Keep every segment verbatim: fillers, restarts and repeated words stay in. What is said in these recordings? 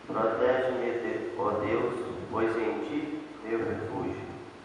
Protege-me, ó Deus, pois em ti meu refúgio.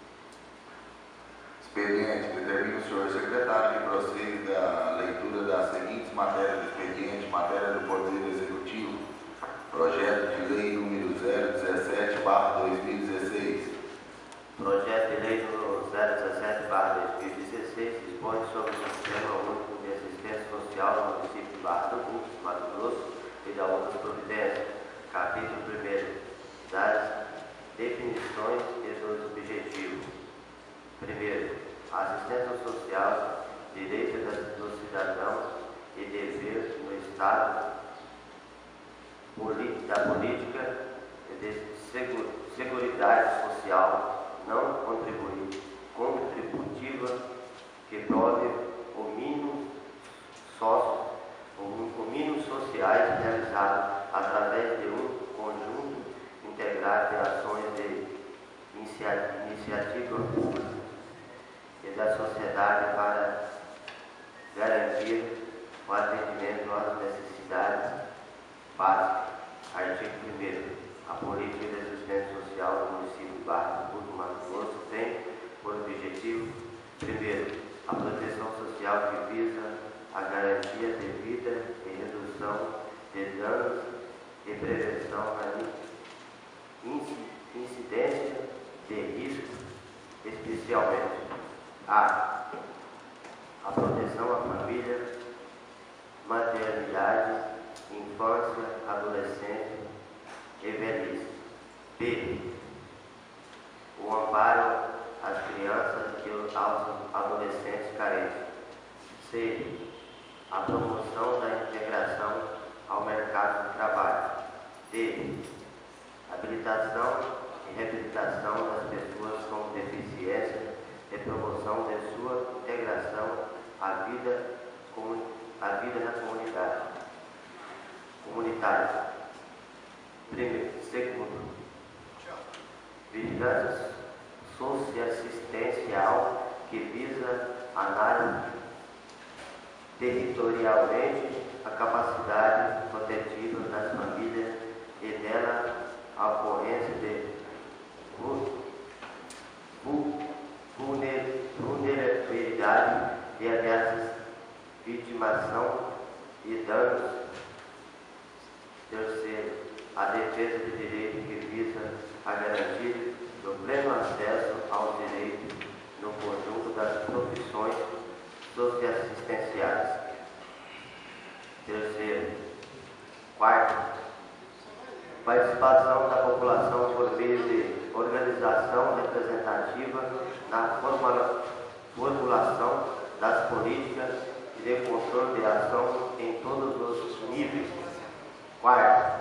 Expediente. Determina o senhor secretário que prossiga a leitura das seguintes matérias do expediente: matéria do Poder Executivo, projeto de lei número zero dezessete barra dois mil e dezesseis. Projeto de lei número zero dezessete barra dois mil e dezesseis dispõe sobre o Sistema Único de Assistência Social no município de Barra do Mundo, Mato Grosso, e da outras providências. Capítulo primeiro. Das definições e dos objetivos. Primeiro, a assistência social, direito dos cidadãos e dever no Estado da política de seguridade social não contributiva que prove o mínimo sócio, o mínimo sociais realizado através de um conjunto integrado de ações de iniciativa pública e da sociedade para garantir o atendimento às necessidades básicas. Artigo primeiro. A política de assistência social do município de Barra do Mundo, Mato Grosso, tem por objetivo, primeiro, a proteção social que visa a garantia de vida e redução de danos e prevenção na incidência de riscos, especialmente a, a proteção à família, maternidade, infância, adolescência e velhice. B. O amparo às crianças e aos adolescentes carentes. C. A promoção da integração ao mercado de trabalho. D. Habilitação e reabilitação das pessoas com deficiência e promoção de sua integração à vida, à vida na comunidade. Comunitária. Primeiro, segundo, vigilância socioassistencial que visa análise territorialmente a capacidade protetiva das famílias e dela a ocorrência de vulnerabilidade e ameaças, vitimação e danos. Terceiro, a defesa de direito que visa a garantir o pleno acesso aos direitos no conjunto das profissões socioassistenciais. Terceiro. Quarto, participação da população por meio de organização representativa na formulação das políticas e de controle de ação em todos os níveis. Quarto,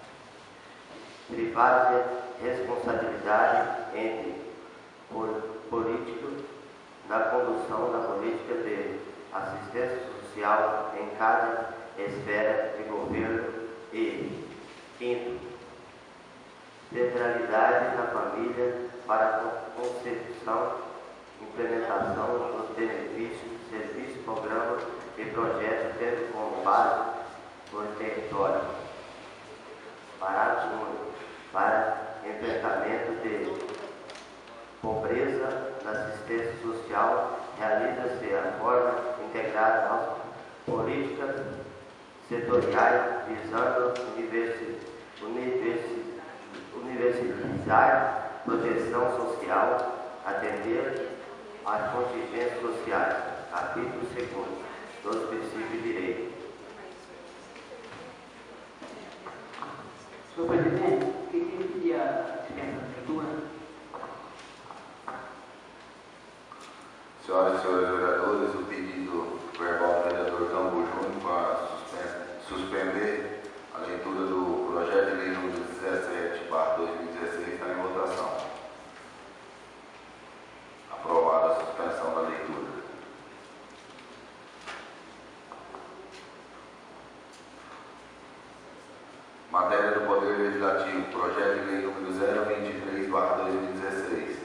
privada responsabilidade entre políticos na condução da política de assistência social em cada esfera de governo. E quinto, centralidade na família para a concepção, implementação dos benefícios, serviços, programas e projetos, tendo como base o território. Parágrafo único. Para enfrentamento de pobreza na assistência social, realiza-se a forma integrada às políticas setoriais, visando universi, universi, universizar proteção social, atender às contingências sociais. Capítulo segundo. Dos princípios de direito. Senhor presidente, queria pedir a dispensa da leitura. Senhoras e senhores vereadores, o pedido verbal do vereador Campo Júnior para suspender a leitura do projeto de lei número dezessete barra dois mil e dezesseis está em votação. Aprovada a suspensão da leitura. Matéria do Poder Legislativo, projeto de lei número zero vinte e três barra dois mil e dezesseis.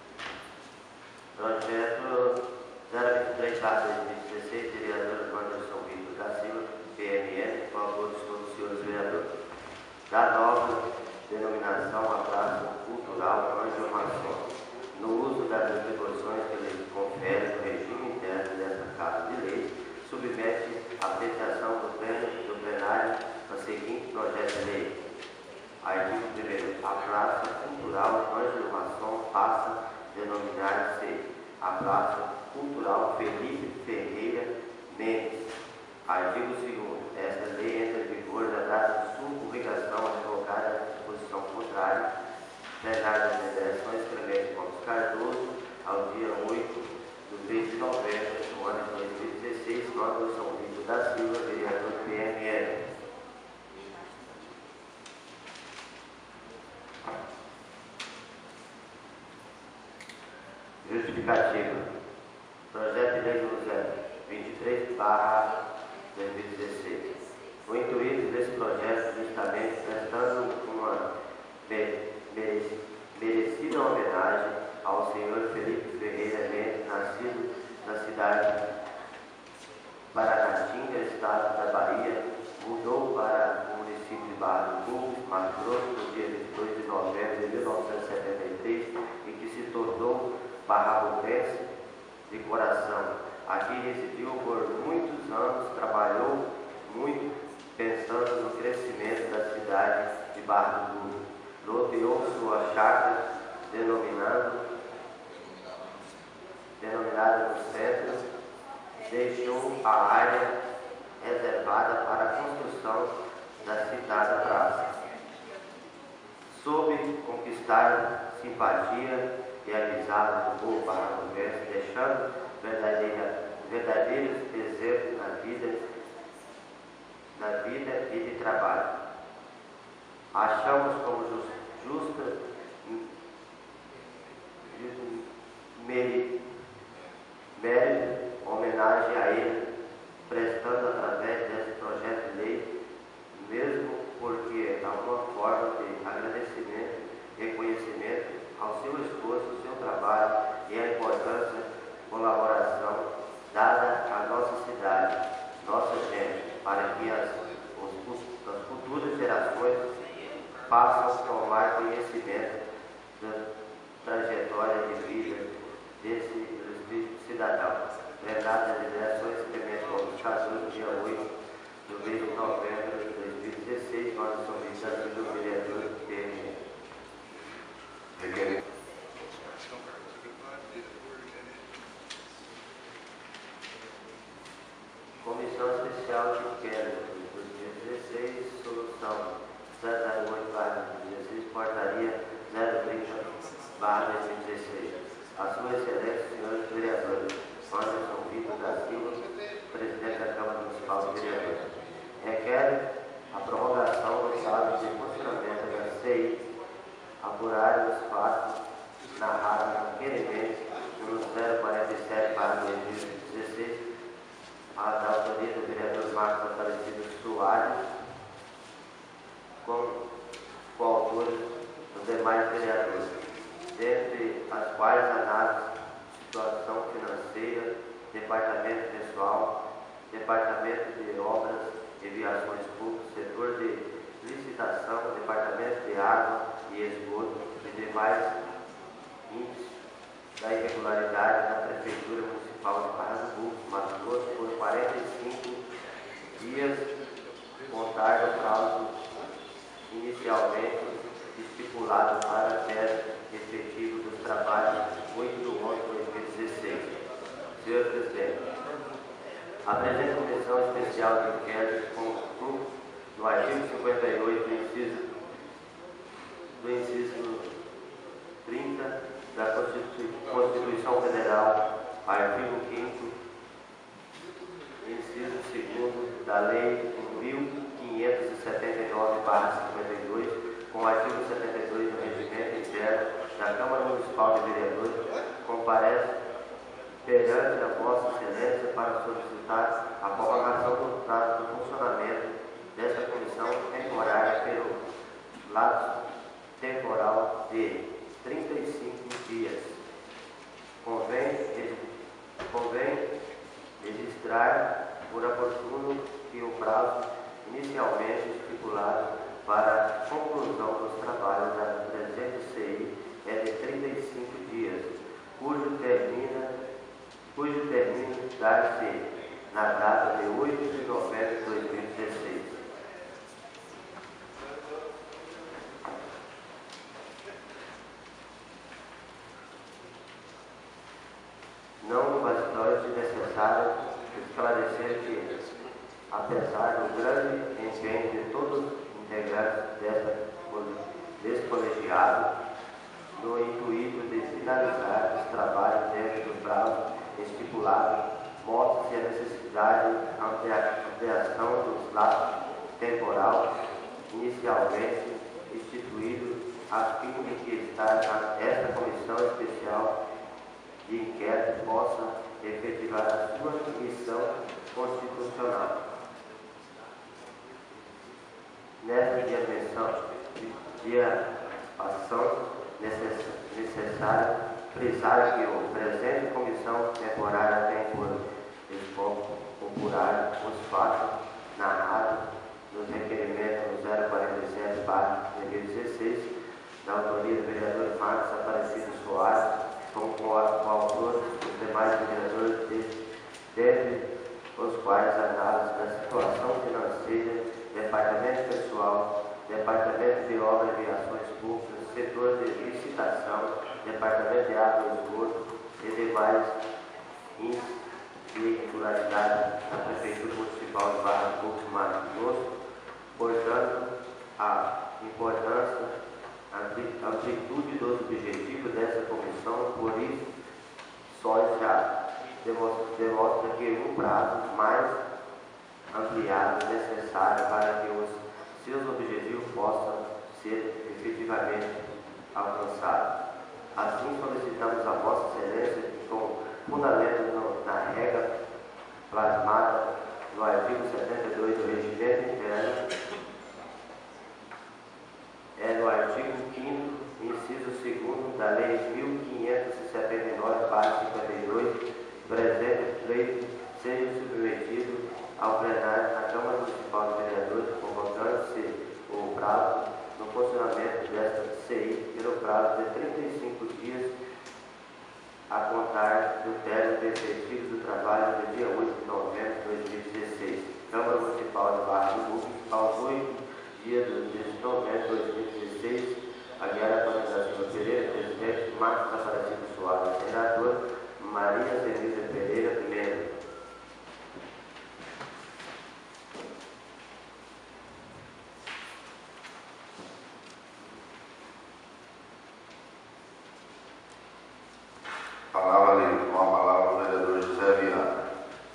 Projeto zero vinte e três barra dois mil e dezesseis, vereador Anderson Vitor da Silva, P M N, com autor de todos os senhores vereadores. Da nova apreciação do pleno do plenário do seguinte projeto de lei. Artigo primeiro. A Praça Cultural Ângelo Masson passa a denominar-se a Praça Cultural Felipe Ferreira Mendes. Artigo segundo. Esta lei entra em vigor na data de sua publicação, revogada a disposição contrária. Plenário das Delegações Clemente Gomes Cardoso, ao dia oito do mês de novembro do ano de dois mil e dezesseis, nome do São Vitor da Silva, vereador do P M L. Justificativa. Projeto de Lei número vinte e três barra dois mil e dezesseis. O intuito desse projeto, justamente prestando uma merecida homenagem ao senhor Felipe Ferreira Mendes, nascido na cidade de Paranatinga, estado da Bahia, mudou para o município de Barra do Bugres, Mato Grosso, no dia vinte e dois de novembro de mil novecentos e setenta e três, e que se tornou barrabotense de coração. Aqui residiu por muitos anos, trabalhou muito pensando no crescimento da cidade de Barra do Bugres. Loteou sua chácara, denominando, denominada no centro, deixou a área reservada para a construção da citada praça. Soube conquistar simpatia e amizade do povo barradoense, deixando verdadeira, verdadeiros exemplos na vida, na vida e de trabalho. Achamos como just, justa mérito, homenagem a ele, prestando através desse projeto de lei, mesmo porque é uma forma de agradecimento e reconhecimento ao seu esforço, ao seu trabalho e à importância e colaboração dada à nossa cidade, nossa gente, para que as, os, as futuras gerações passam a tomar conhecimento da trajetória de vida desse cidadão. Plenário das Delegações Clemente Gomes Cardoso, dia oito do mês de novembro de dois mil e dezesseis, nós somos do vereador do P M. Requer... Comissão Especial de Inquérito de dois mil e dezesseis, solução zero zero oito barra dois mil e dezesseis, portaria zero trinta barra dois mil e dezesseis. A sua excelência, senhores vereadores, Anderson Vitor da Silva, presidente da Câmara Municipal de Vereadores. Requer a prorrogação do estado de funcionamento da C I, apurar os fatos narrados no requerimento número zero quarenta e sete barra dois mil e dezesseis, a da autoria do vereador Marcos Aparecido Soares, com coautores dos demais vereadores, dentre as quais análise situação financeira, departamento pessoal, departamento de obras e viações públicas, setor de licitação, departamento de água e esgoto e demais índices da irregularidade da Prefeitura Municipal de Barra do Bugres, Mato Grosso, por quarenta e cinco dias, contar do prazo inicialmente estipulado para a tese efetiva dos trabalhos oito de onze de dois mil e dezesseis. Senhor Presidente, a presente Comissão Especial de Inquérito, com, no artigo cinquenta e oito do inciso, do inciso trinta da Constituição Federal, artigo quinto, inciso segundo da Lei mil quinhentos e setenta e nove barra cinquenta e dois, com o artigo setenta e dois do Regimento Interno da Câmara Municipal de Vereadores, comparece perante a Vossa Excelência para solicitar a prorrogação do prazo do funcionamento desta comissão temporária pelo lapso temporal de trinta e cinco dias. Convém, convém registrar por oportuno que o prazo inicialmente estipulado para a conclusão dos trabalhos da presente C I é de trinta e cinco dias, cujo termina, cujo termino dar-se na data de oito de novembro apesar do grande empenho de todos os integrantes dessa, desse colegiado, no intuito de finalizar os trabalhos dentro do prazo estipulado, mostra-se a necessidade de ampliação do laço temporal inicialmente instituído, a fim de que esta comissão especial de inquérito possa efetivar a sua missão constitucional. Nessa dimensão de ação necessária, frisar que o presente comissão temporária tem por escopo apurar os fatos narrados nos requerimentos zero quarenta e sete barra dois mil e dezesseis, da autoria do vereador Marcos Aparecido Soares, com coautores os demais vereadores, de, dentre os quais análise da situação financeira, departamento pessoal, departamento de obras e ações públicas, setor de licitação, departamento de água e esgoto e demais irregularidades da Prefeitura Municipal de Barra do Público Mato Grosso. Portanto, a importância, a amplitude dos objetivos dessa comissão, por isso, só já demonstra, demonstra que um prazo mais ampliado é necessário para que os seus objetivos possam ser efetivamente alcançados. Assim, solicitamos a Vossa Excelência que, com fundamento no, na regra plasmada no artigo setenta e dois do Regimento Interno, é no artigo quinto, inciso segundo da Lei mil quinhentos e setenta e nove barra cinquenta e dois, presente pleito seja submetido ao plenário da Câmara Municipal de Vereadores, convocando-se o prazo no funcionamento desta C I pelo prazo de trinta e cinco dias a contar do término de efetivos do trabalho do dia oito de novembro de dois mil e dezesseis. Câmara Municipal de Barra do Público, aos oito dias de novembro de dois mil e dezesseis, a Guiara Panela Silva Pereira, presidente, Marcos Aparecido Soares, senador, Maria Zenilda Pereira, primeiro. Palavra livre, com a palavra o vereador José Viana.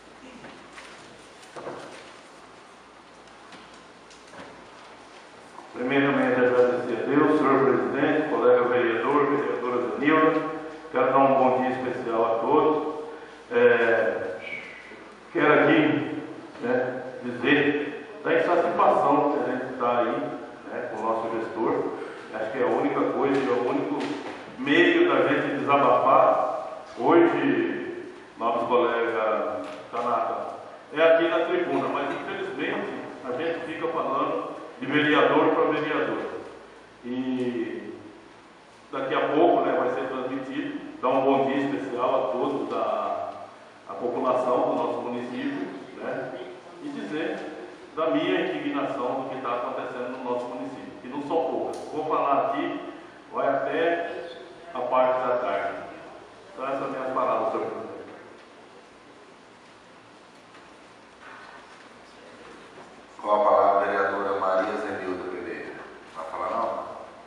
Primeiramente, agradecer a Deus, senhor presidente, colega vereador, vereadora Zenilda. Quero dar um bom dia especial a todos. É, quero aqui, né, dizer da insatisfação que a gente está aí, né, com o nosso gestor. Acho que é a única coisa, é o único meio da gente desabafar. Hoje, nosso colega Tanaka é aqui na tribuna, mas infelizmente a gente fica falando de vereador para vereador. E daqui a pouco, né, vai ser transmitido, dar um bom dia especial a todos, da a população do nosso município, né, e dizer da minha indignação do que está acontecendo no nosso município, que não são poucas. Vou falar aqui, vai até a parte da tarde. Então, essas são minhas palavras, senhor presidente. Com a palavra a vereadora Maria Zenilda Pereira. Vai falar não?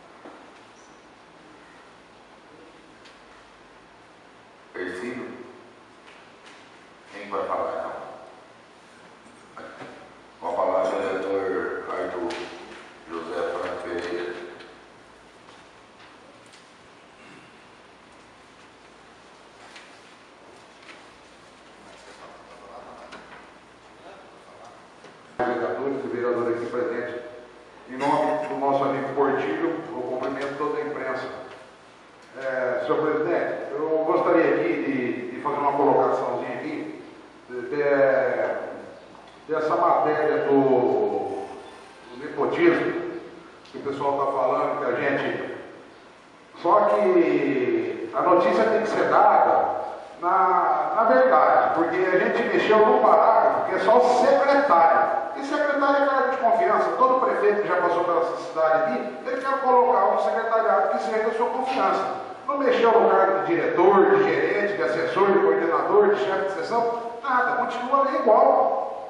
Ercílio? Quem vai falar então? Com a palavra o vereador Arthur José Franco Pereira. Vereadores e vereadores aqui presentes, em nome do nosso amigo Portilho, eu cumprimento toda a imprensa. É, senhor presidente, eu gostaria aqui de, de fazer uma colocaçãozinha aqui de, de, dessa matéria do, do nepotismo que o pessoal está falando, que a gente. Só que a notícia tem que ser dada na, na verdade, porque a gente mexeu num parágrafo que é só o secretário. E secretário é cargo de confiança. Todo prefeito que já passou pela cidade aqui, ele quer colocar um secretariado que seja da sua confiança. Não mexeu no cargo de diretor, de gerente, de assessor, de coordenador, de chefe de seção, nada, continua igual.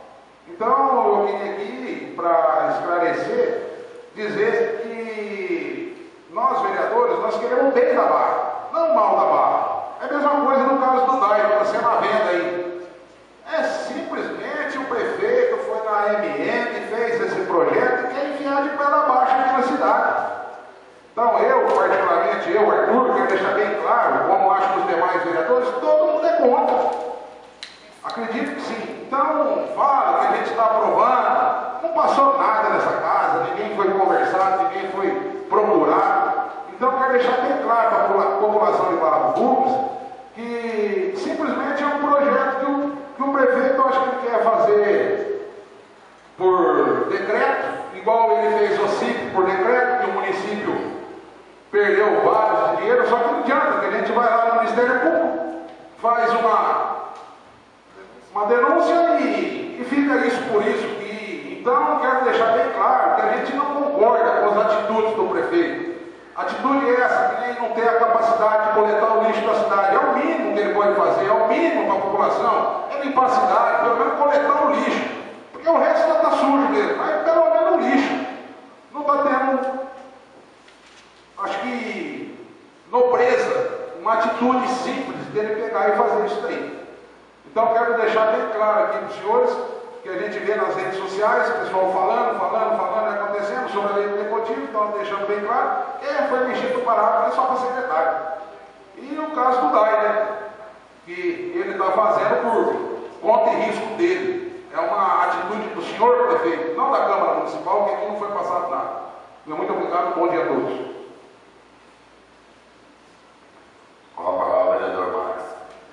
Então, eu queria aqui, para esclarecer, dizer que nós, vereadores, nós queremos o bem da Barra, não o mal da Barra. É a mesma coisa no caso do D A I, que está sendo à venda aí. É simplesmente o prefeito foi na M M, fez esse projeto e quer enfiar de pela baixa aqui na cidade. Então eu, particularmente eu, Arthur, quero deixar bem claro, como acho que os demais vereadores, todo mundo é contra. Acredito que sim. Então, fala que a gente está aprovando, não passou nada nessa casa, ninguém foi conversado, ninguém foi procurado. Então, quero deixar bem claro para a população de Barra do Furnas que simplesmente é um projeto que o, que o prefeito acho que ele quer fazer por decreto, igual ele fez o C I P por decreto, que o município perdeu vários dinheiro, só que não adianta, que a gente vai lá no Ministério Público, faz uma, uma denúncia e, e fica isso por isso. E, então, quero deixar bem claro que a gente não concorda com as atitudes do prefeito. A atitude é essa, que nem não tem a capacidade de coletar o lixo da cidade. É o mínimo que ele pode fazer, é o mínimo para a população, é limpar a cidade, pelo menos coletar o lixo. Porque o resto já está sujo mesmo, mas pelo menos o lixo. Não está tendo, acho que, nobreza, uma atitude simples dele pegar e fazer isso daí. Então, quero deixar bem claro aqui para os senhores, que a gente vê nas redes sociais, o pessoal falando, falando, falando, acontecendo sobre a lei do nepotismo, então deixando bem claro, quem foi mexido no parágrafo é só para secretário. E o caso do D A I, né, que ele está fazendo por conta e risco dele. É uma atitude do senhor prefeito, não da Câmara Municipal, que aqui não foi passado nada. Muito obrigado, bom dia a todos. Com a palavra, vereador Marques.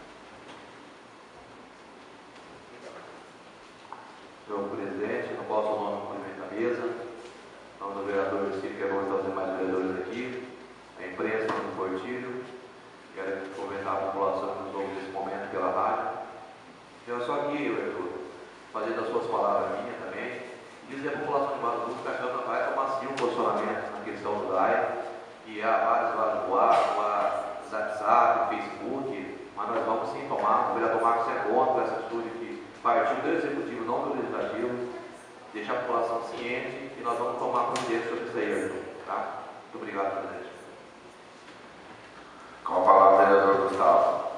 Senhor presidente, no vosso nome, cumprimento a mesa, em nome do vereador Ciro, que é bom estar os demais vereadores aqui, a imprensa, no Portilho, quero cumprimentar a população que nos ouve nesse momento pela rádio. Eu só aqui, Arthur, fazendo as suas palavras minhas também, dizer à população de Barra do Furnas que a Câmara vai tomar sim um posicionamento na questão do D A I, que há vários vários boatos, há WhatsApp, Facebook, mas nós vamos sim tomar, o vereador Marcos é contra essa atitude que partiu do Executivo, não do Legislativo, deixar a população ciente e nós vamos tomar providência sobre isso aí, Arthur, tá? Muito obrigado, presidente. Com a palavra, vereador Gustavo.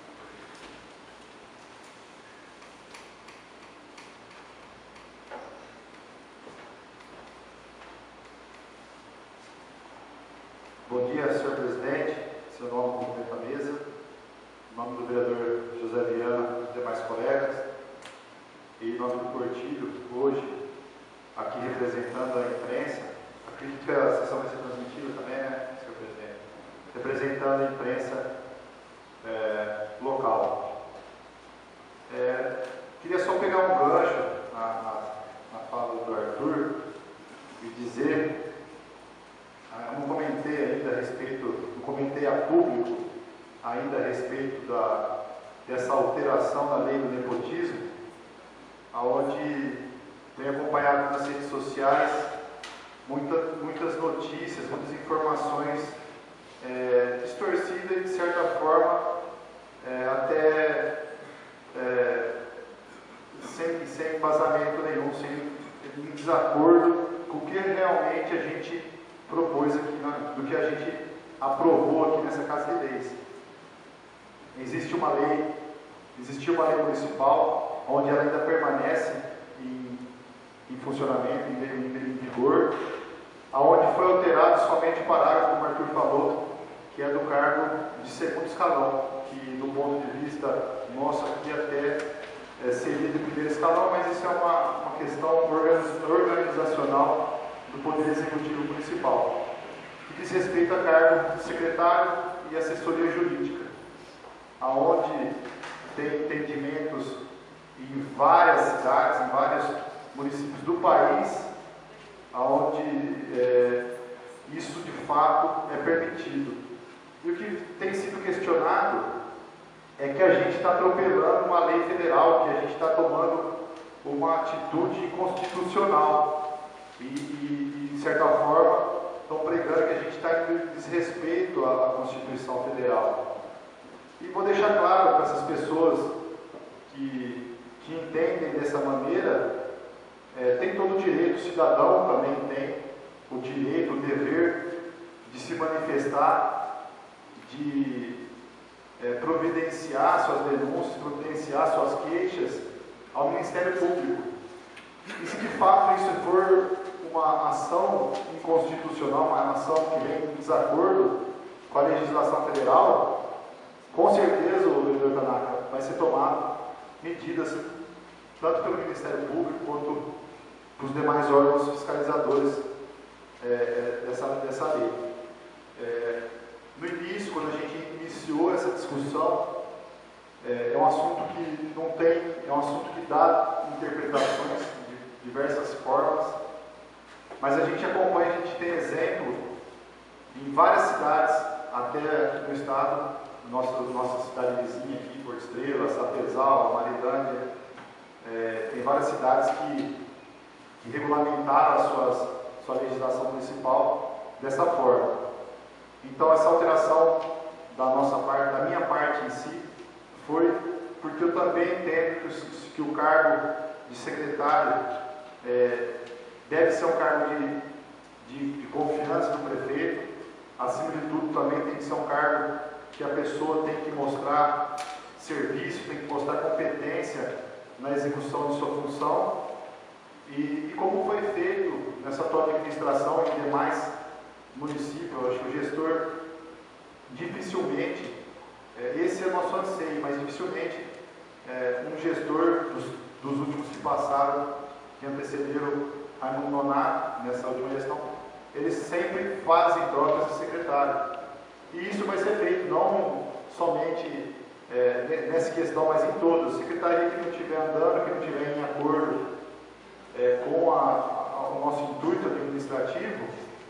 Bom dia, senhor presidente, seu nome, cumprimento a mesa, em nome do vereador José Viana e dos demais colegas, e em nome do Portilho, hoje, aqui representando a imprensa, acredito que a sessão vai ser transmitida também, né, senhor presidente? Representando a imprensa é, local. É, queria só pegar um gancho na, na, na fala do Arthur e dizer. Eu não comentei ainda a respeito, não comentei a público ainda a respeito da, dessa alteração na lei do nepotismo, onde tenho acompanhado nas redes sociais muita, muitas notícias, muitas informações é, distorcidas e de certa forma é, até é, sem, sem embasamento nenhum, sem em desacordo com o que realmente a gente propôs aqui, do que a gente aprovou aqui nessa Casa de Leis. Existe uma lei, existiu uma lei municipal, onde ela ainda permanece em, em funcionamento, em, em, em vigor, aonde foi alterado somente o parágrafo, como o Arthur falou, que é do cargo de segundo escalão, que do ponto de vista nosso aqui até é, seria de primeiro escalão, mas isso é uma, uma questão organizacional do Poder Executivo Municipal, que diz respeito a cargo de secretário e assessoria jurídica, aonde tem entendimentos em várias cidades, em vários municípios do país, aonde é, isso de fato é permitido. E o que tem sido questionado é que a gente está atropelando uma lei federal, que a gente está tomando uma atitude inconstitucional. E, e, de certa forma, estão pregando que a gente está em desrespeito à, à Constituição Federal. E vou deixar claro para essas pessoas que, que entendem dessa maneira cidadão também tem o direito, o dever de se manifestar, de é, providenciar suas denúncias, providenciar suas queixas ao Ministério Público. E se de fato isso for uma ação inconstitucional, uma ação que vem em desacordo com a legislação federal, com certeza, o vereador Tanaka, vai ser tomado medidas, tanto pelo Ministério Público quanto pelos demais órgãos fiscalizadores é, dessa, dessa lei. É, no início, quando a gente iniciou essa discussão, é, é um assunto que não tem, é um assunto que dá interpretações de diversas formas, mas a gente acompanha, a gente tem exemplo em várias cidades, até no estado, nossa, nossa cidade vizinha aqui, Porto Estrela, Sapezal, Marilândia, é, tem várias cidades que, que regulamentaram a suas, sua legislação municipal dessa forma. Então, essa alteração da nossa parte, da minha parte em si, foi porque eu também entendo que o, que o cargo de secretário é, deve ser um cargo de, de, de confiança do prefeito. Acima de tudo, também tem que ser um cargo que a pessoa tem que mostrar serviço, tem que mostrar competência na execução de sua função. E, e como foi feito nessa atual administração e em demais municípios, eu acho que o gestor dificilmente, é, esse é o nosso anseio, mas dificilmente é, um gestor dos, dos últimos que passaram, que antecederam Raimundo Nonato nessa última gestão, eles sempre fazem trocas de secretário. E isso vai ser feito não somente é, nessa questão, mas em todas. Secretaria que não estiver andando, que não estiver em acordo é, com a, a, o nosso intuito administrativo,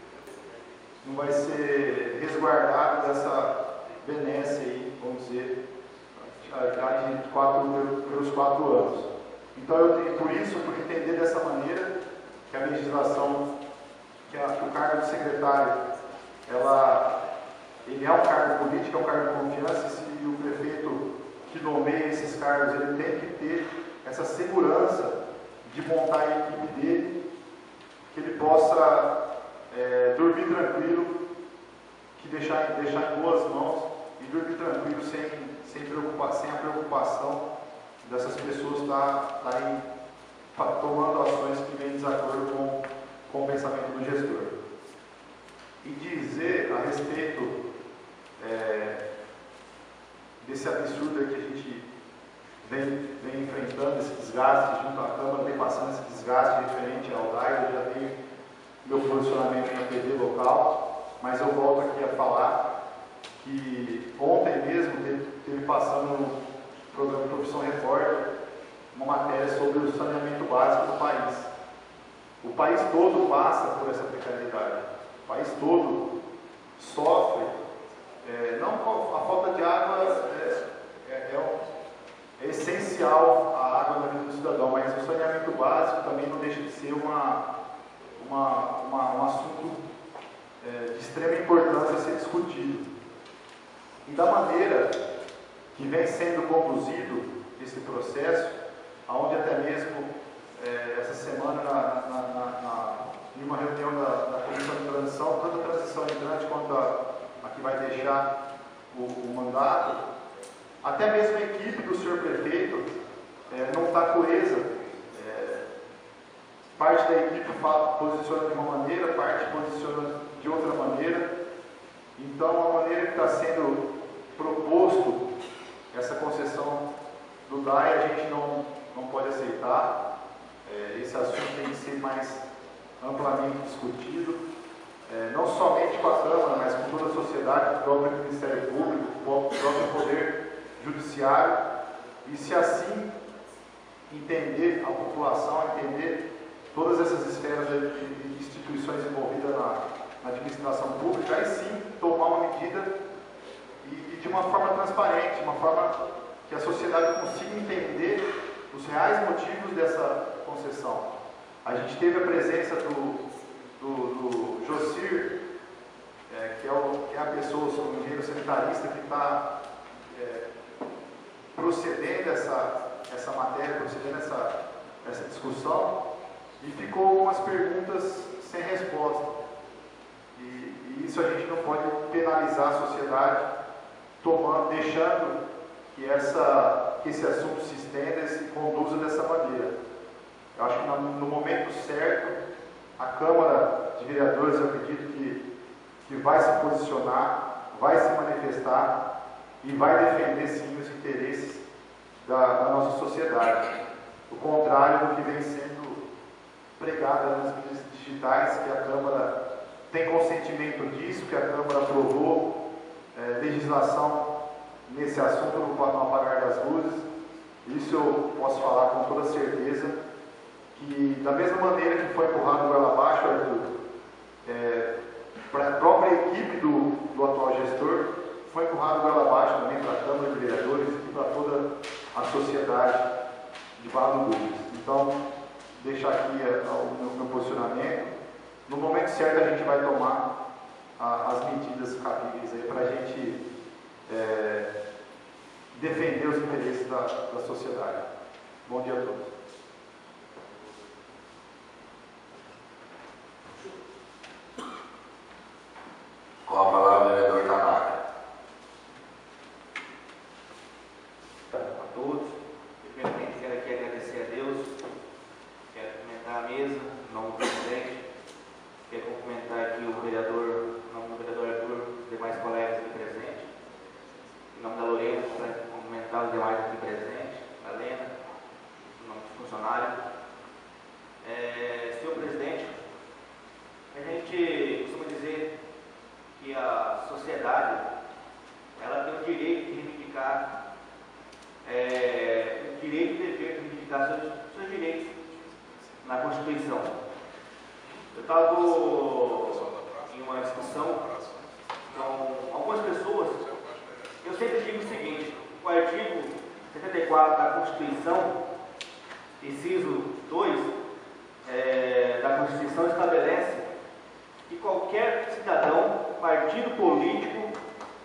não vai ser resguardado dessa benesse aí, vamos dizer, já de quatro, pelos quatro anos. Então, eu, por isso, por entender dessa maneira, que a legislação, que, a, que o cargo de secretário, ela, ele é um cargo político, é um cargo de confiança, e se o prefeito que nomeia esses cargos, ele tem que ter essa segurança de montar a equipe dele, que ele possa é, dormir tranquilo, que deixar, deixar em boas mãos e dormir tranquilo sem, sem, preocupar, sem a preocupação dessas pessoas estarem tá, tá tomando ações que vêm em desacordo com, com o pensamento do gestor. E dizer a respeito é, desse absurdo que a gente vem, vem enfrentando, esse desgaste junto à Câmara, vem passando esse desgaste referente ao D A I, eu já tenho meu posicionamento na T V local, mas eu volto aqui a falar que ontem mesmo teve, teve passando no programa Profissão Repórter uma matéria sobre o saneamento básico do país. O país todo passa por essa precariedade, o país todo sofre, é, não a falta de água é, é, é, é essencial a água na vida do cidadão, mas o saneamento básico também não deixa de ser uma Uma, uma, um assunto é, de extrema importância a ser discutido. E da maneira que vem sendo conduzido esse processo, onde até mesmo é, essa semana, na, na, na, na, em uma reunião da, da Comissão de Transição, tanto a transição entrante quanto a, a que vai deixar o, o mandato, até mesmo a equipe do senhor prefeito é, não está coesa. Parte da equipe posiciona de uma maneira, parte posiciona de outra maneira. Então, a maneira que está sendo proposto essa concessão do D A I, a gente não, não pode aceitar. É, esse assunto tem que ser mais amplamente discutido, é, não somente com a Câmara, mas com toda a sociedade, com o próprio Ministério Público, com o próprio Poder Judiciário. E se assim entender a população, entender todas essas esferas de instituições envolvidas na, na administração pública, aí sim tomar uma medida e, e de uma forma transparente, uma forma que a sociedade consiga entender os reais motivos dessa concessão. A gente teve a presença do, do, do Jocir, é, que, é o, que é a pessoa, o engenheiro sanitarista, que está é, procedendo essa, essa matéria, procedendo essa, essa discussão. E ficou algumas perguntas isso a gente não pode penalizar a sociedade, tomando, deixando que, essa, que esse assunto se estenda e se conduza dessa maneira. Eu acho que no, no momento certo, a Câmara de Vereadores, eu acredito que, que vai se posicionar, vai se manifestar e vai defender sim os interesses da, da nossa sociedade. O contrário do que vem sendo pregado nas mídias digitais, que a Câmara tem consentimento disso, que a Câmara aprovou é, legislação nesse assunto no, no apagar das luzes. Isso eu posso falar com toda certeza, que da mesma maneira que foi empurrado goela abaixo, Arthur, é, para a própria equipe do, do atual gestor, foi empurrado goela abaixo também para a Câmara de Vereadores e para toda a sociedade de Barra do Douglas. Então, deixar aqui é, o meu, meu posicionamento. No momento certo a gente vai tomar a, as medidas cabíveis aí para a gente é, defender os interesses da, da sociedade. Bom dia a todos. Com a palavra, o vereador Tanaka. A todos. Primeiramente, quero aqui agradecer a Deus. Quero cumprimentar a mesa, em nome do presidente. Quero cumprimentar aqui o vereador, em nome do vereador Arthur, os demais colegas aqui presentes. Em nome da Lorena, para cumprimentar os demais aqui presentes, a Lena, em nome do funcionário. É, senhor presidente, a gente costuma dizer que a sociedade ela tem o direito de reivindicar, é, o direito e o dever de reivindicar seus, seus direitos na Constituição. Eu estava em uma discussão com algumas pessoas. Eu sempre digo o seguinte: o artigo setenta e quatro da Constituição, inciso dois, é, da Constituição estabelece que qualquer cidadão, partido político,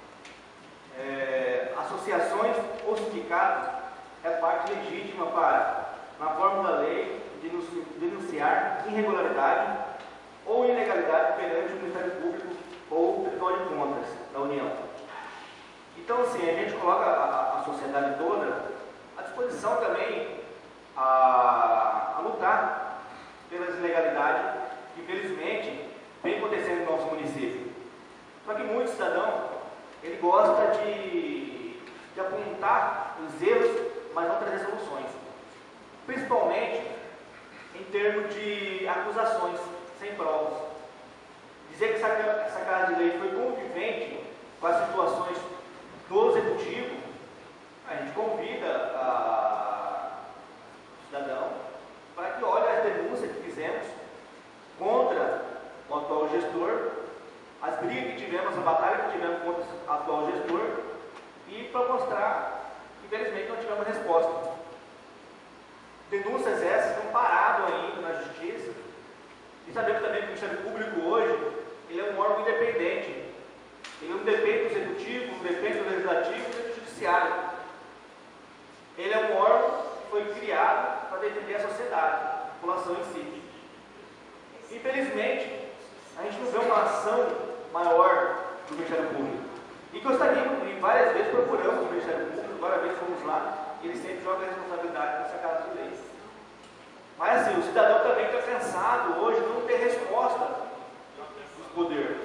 é, associações ou sindicatos é parte legítima para, na forma da lei, denunciar irregularidade ou ilegalidade perante o Ministério Público ou o Tribunal de Contas da União. Então, assim, a gente coloca a, a sociedade toda à disposição também a, a lutar pelas ilegalidades que, felizmente, vem acontecendo no nosso município. Só que muito cidadão, ele gosta de, de apontar os erros, mas não trazer soluções. Principalmente em termos de acusações sem provas. Dizer que essa, essa Casa de Lei foi convivente com as situações do Executivo, a gente convida a, o cidadão para que olhe as denúncias que fizemos contra o atual gestor, as brigas que tivemos, a batalha que tivemos contra o atual gestor, e para mostrar que, infelizmente, não tivemos resposta. Denúncias essas estão paradas ainda na Justiça, e sabemos também que o Ministério Público hoje ele é um órgão independente. Ele não depende do Executivo, não depende do Legislativo, nem do Judiciário. Ele é um órgão que foi criado para defender a sociedade, a população em si. Infelizmente, a gente não vê uma ação maior do Ministério Público. E gostaríamos, e várias vezes procuramos o Ministério Público, várias vezes fomos lá, e ele sempre joga a responsabilidade nessa Casa de Leis. Mas assim, o cidadão também está cansado hoje de não ter resposta dos poderes.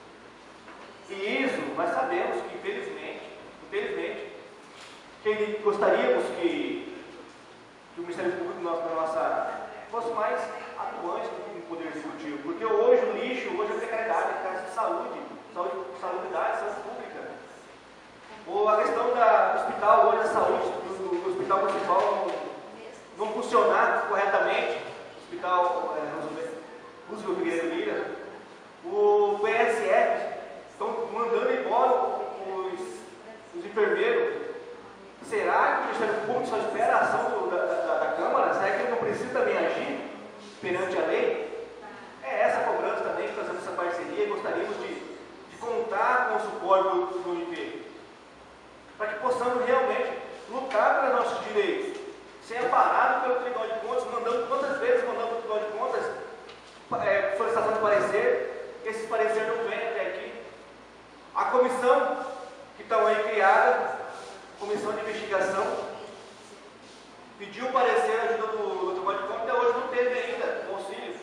E isso nós sabemos que, infelizmente, infelizmente, que gostaríamos que, que o Ministério Público nosso, da nossa área fosse mais atuante no Poder Executivo. Porque hoje o lixo, hoje a precariedade, a questão de saúde, saúde, salubridade, saúde pública. Ou a questão da, do hospital, hoje a saúde, do, do hospital municipal não, não funcionar corretamente, o hospital é, Roosevelt Figueiredo Lira, o P S F estão mandando embora os, os enfermeiros. Será que o Ministério Público só espera a ação do, da, da, da Câmara? Será que ele não precisa também agir perante a lei? É essa a cobrança também que fazemos essa parceria e gostaríamos de, de contar com o suporte do, do I P, para que possamos realmente lutar pelos nossos direitos, ser amparado pelo Tribunal de Contas, mandando quantas vezes mandamos o Tribunal de Contas é, solicitação de parecer, esses pareceres não vêm até aqui. comissão que estão aí criada, comissão de investigação, pediu o parecer, a ajuda do Tribunal de Contas, até hoje não teve ainda auxílio.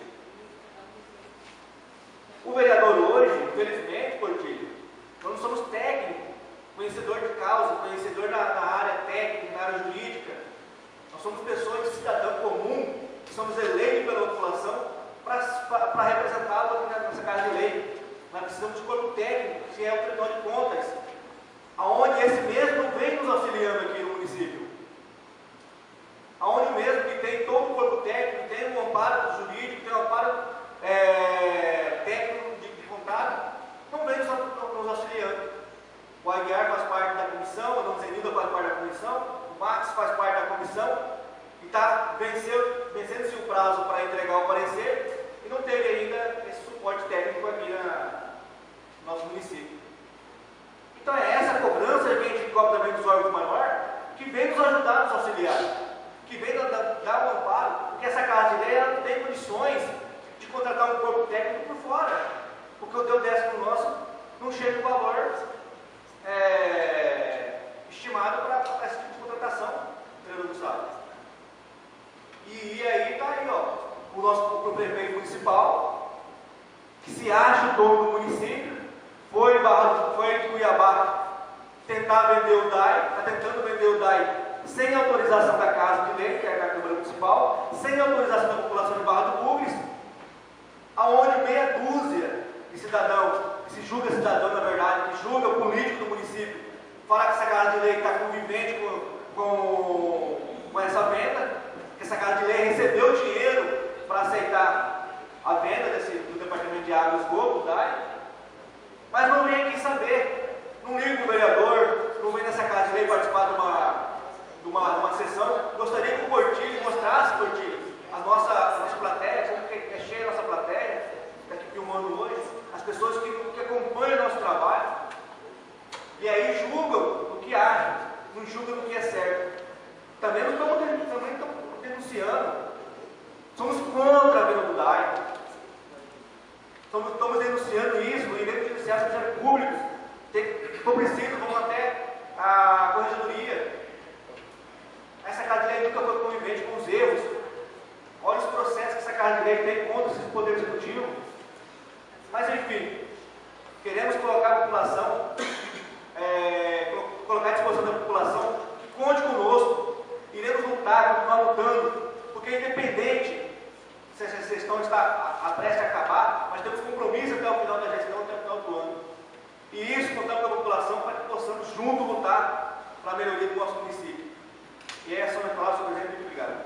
O vereador hoje, infelizmente, Portilho, nós não somos técnicos, conhecedor de causa, conhecedor na, na área técnica, na área jurídica. Nós somos pessoas de cidadão comum, que somos eleitos pela população para representá-lo aqui nessa casa de lei. Nós precisamos de corpo técnico, que é o Tribunal de Contas, aonde esse mesmo vem nos auxiliando aqui no município. Aonde mesmo que tem todo o corpo técnico, tem um amparo jurídico, tem um amparo é, técnico de, de contato, não vem nos, nos auxiliando. O Aguiar faz parte da comissão, a Dona Zenilda faz parte da comissão, o Max faz parte da comissão, e está vencendo-se o prazo para entregar o parecer, e não teve ainda esse suporte técnico aqui na, no nosso município. Então é essa a cobrança que a gente cobra também dos órgãos maiores, que vem nos ajudar, nos auxiliar, que vem dar, dar um amparo, porque essa casa de lei ela não tem condições de contratar um corpo técnico por fora, porque o teu décimo nosso não chega no valor é, estimado para esse tipo de contratação, treinador do Estado. E, e aí está aí, ó, o nosso o prefeito municipal, que se acha o dono do município, foi em, Barra, foi em Cuiabá tentar vender o D A I, está tentando vender o D A I sem autorização da Casa de Lei, que é a Câmara Municipal, sem autorização da população de Barra do Pugres, aonde meia dúzia de cidadão, que se julga cidadão na verdade, que julga o político do município, fala que essa Casa de Lei está convivente com, com, com essa venda, que essa Casa de Lei recebeu dinheiro para aceitar a venda desse, do Departamento de Água e Esgoto, do D A I, mas não vem aqui saber, não liga o vereador, não vem nessa Casa de Lei participar de uma, de uma, de uma sessão. Gostaria que o Portilho mostrasse, Portilho, a nossa, a nossa plateia, como que é cheia a nossa plateia, está aqui filmando hoje, as pessoas que, que acompanham o nosso trabalho, e aí julgam o que acham, não julgam o que é certo. Também não estamos, também estamos denunciando, somos contra a venda do D A I. Estamos, estamos denunciando isso, iremos denunciar os funcionários públicos. Se for preciso, vamos até a corregedoria. Essa Casa de Lei nunca foi conivente com os erros. Olha os processos que essa Casa de Lei tem contra esse Poder Executivo. Mas, enfim, queremos colocar a população, é, colocar à disposição da população, que conte conosco. Iremos lutar, continuar lutando, porque independente se essa gestão está a, a prestes a acabar, mas temos compromisso até o final da gestão, até o final do ano. E isso contamos com a população para que possamos juntos lutar para a melhoria do nosso município. E é só minha palavra, senhor presidente. Muito obrigado.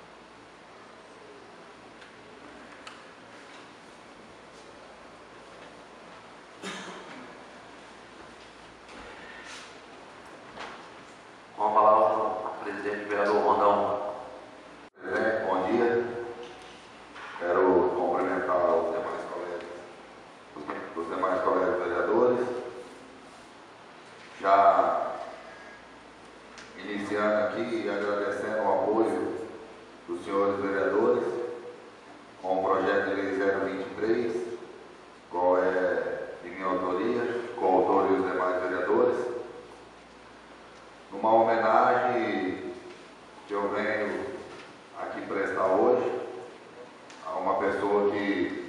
Com a palavra, o presidente vereador Rondão. Presidente, bom dia. Quero cumprimentar os demais colegas, os, os demais colegas vereadores. Já iniciando aqui, agradecendo o apoio dos senhores vereadores com o projeto de lei zero vinte e três, qual é de minha autoria, com o autor e os demais vereadores. Numa homenagem que eu venho aqui prestar hoje a uma pessoa que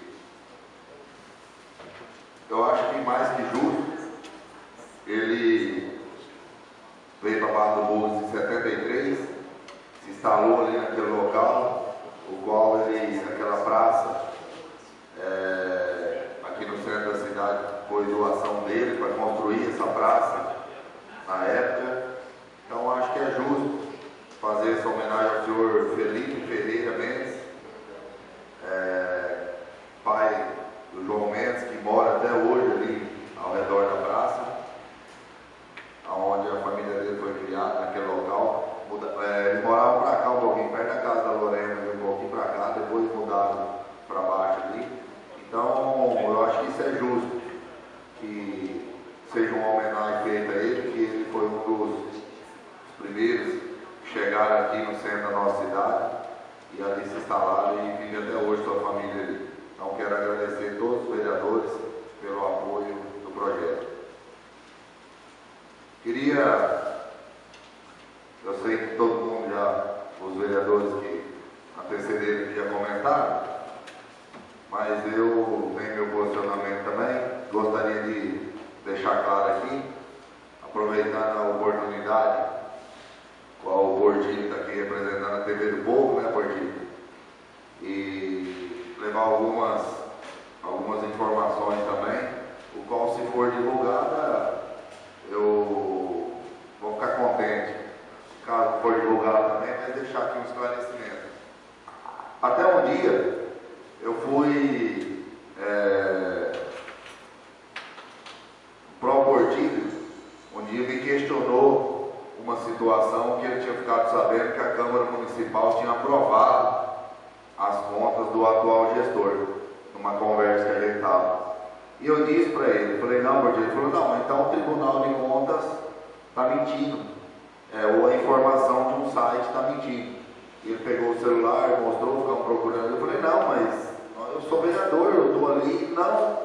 eu acho que mais que justo. Ele veio para Barra do Pugres em setenta e três, se instalou ali naquele local, o qual ele, naquela praça, é, aqui no centro da cidade, foi doação dele para construir essa praça na época. Então acho que é justo fazer essa homenagem ao senhor Felipe Ferreira Mendes, é, pai do João Mendes, que mora até hoje ali ao redor Queria, eu sei que todo mundo já, os vereadores que antecederam já comentaram, mas eu tenho meu posicionamento também, gostaria de deixar claro aqui, aproveitando a oportunidade, qual o Portilho está aqui representando a T V do Povo, né, Portilho? E levar algumas, algumas informações também, o qual, se for divulgada, eu vou ficar contente, caso for divulgado também, mas deixar aqui um esclarecimento. Até um dia, eu fui é, para o Portilho, um dia me questionou uma situação que ele tinha ficado sabendo que a Câmara Municipal tinha aprovado as contas do atual gestor, numa conversa que a gente estava. E eu disse para ele, falei, não, Portilho, ele falou, não, então o Tribunal de Contas está mentindo, é, ou a informação de um site está mentindo. E ele pegou o celular, mostrou, ficamos procurando, eu falei, não, mas eu sou vereador, eu estou ali, não,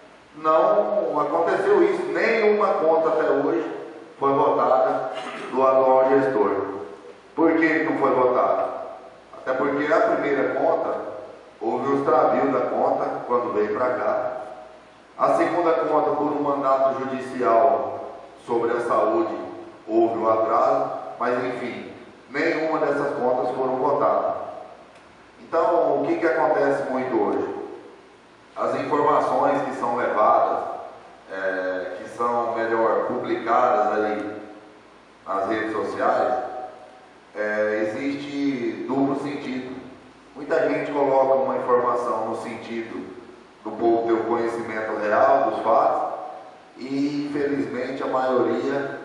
não aconteceu isso, nenhuma conta até hoje foi votada do atual gestor. Por que não foi votada? Até porque a primeira conta, houve o extravio da conta quando veio para cá. A segunda conta, por um mandato judicial sobre a saúde, houve o atraso, mas enfim, nenhuma dessas contas foram votadas. Então, o que, que acontece muito hoje? As informações que são levadas, é, que são, melhor, publicadas ali nas redes sociais, é, existe duplo sentido. Muita gente coloca uma informação no sentido do povo ter o conhecimento real dos fatos e, infelizmente, a maioria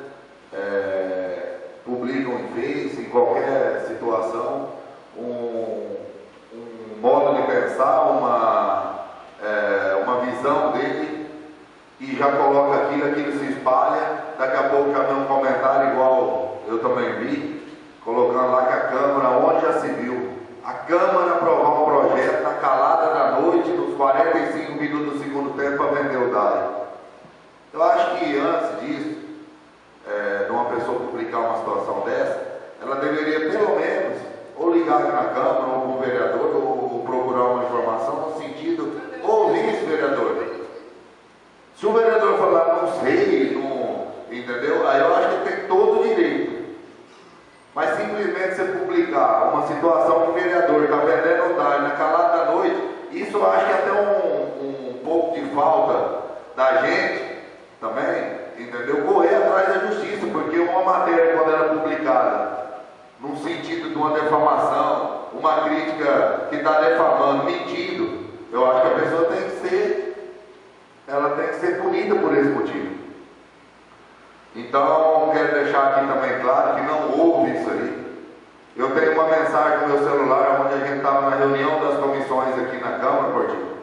é, publicam em Face, em qualquer situação, um, um modo de pensar, uma, é, uma visão dele, e já coloca aquilo, aquilo se espalha, daqui a pouco já vem um comentário igual eu também vi, colocando lá que a Câmara, onde já se viu, a Câmara aprovar um projeto na calada da noite, nos quarenta e cinco minutos do segundo tempo, para vender o D A I. Eu acho que antes disso, é, de uma pessoa publicar uma situação dessa, ela deveria pelo menos ou ligar aqui na Câmara, ou com o vereador, ou, ou procurar uma informação no sentido, ouvir esse vereador. Se o vereador falar, não sei, não, entendeu? Aí eu acho que tem todo o direito. Mas simplesmente você publicar uma situação que o vereador está vendendo o D A I na calada da noite, isso eu acho que é até um, um pouco de falta da gente também, entendeu? Correr atrás da justiça, porque uma matéria, quando ela é publicada num sentido de uma defamação, uma crítica que está defamando, mentindo, eu acho que a pessoa tem que ser, ela tem que ser punida por esse motivo. Então, quero deixar aqui também claro que não houve isso aí. Eu tenho uma mensagem no meu celular, onde a gente estava na reunião das comissões aqui na Câmara, Portilho,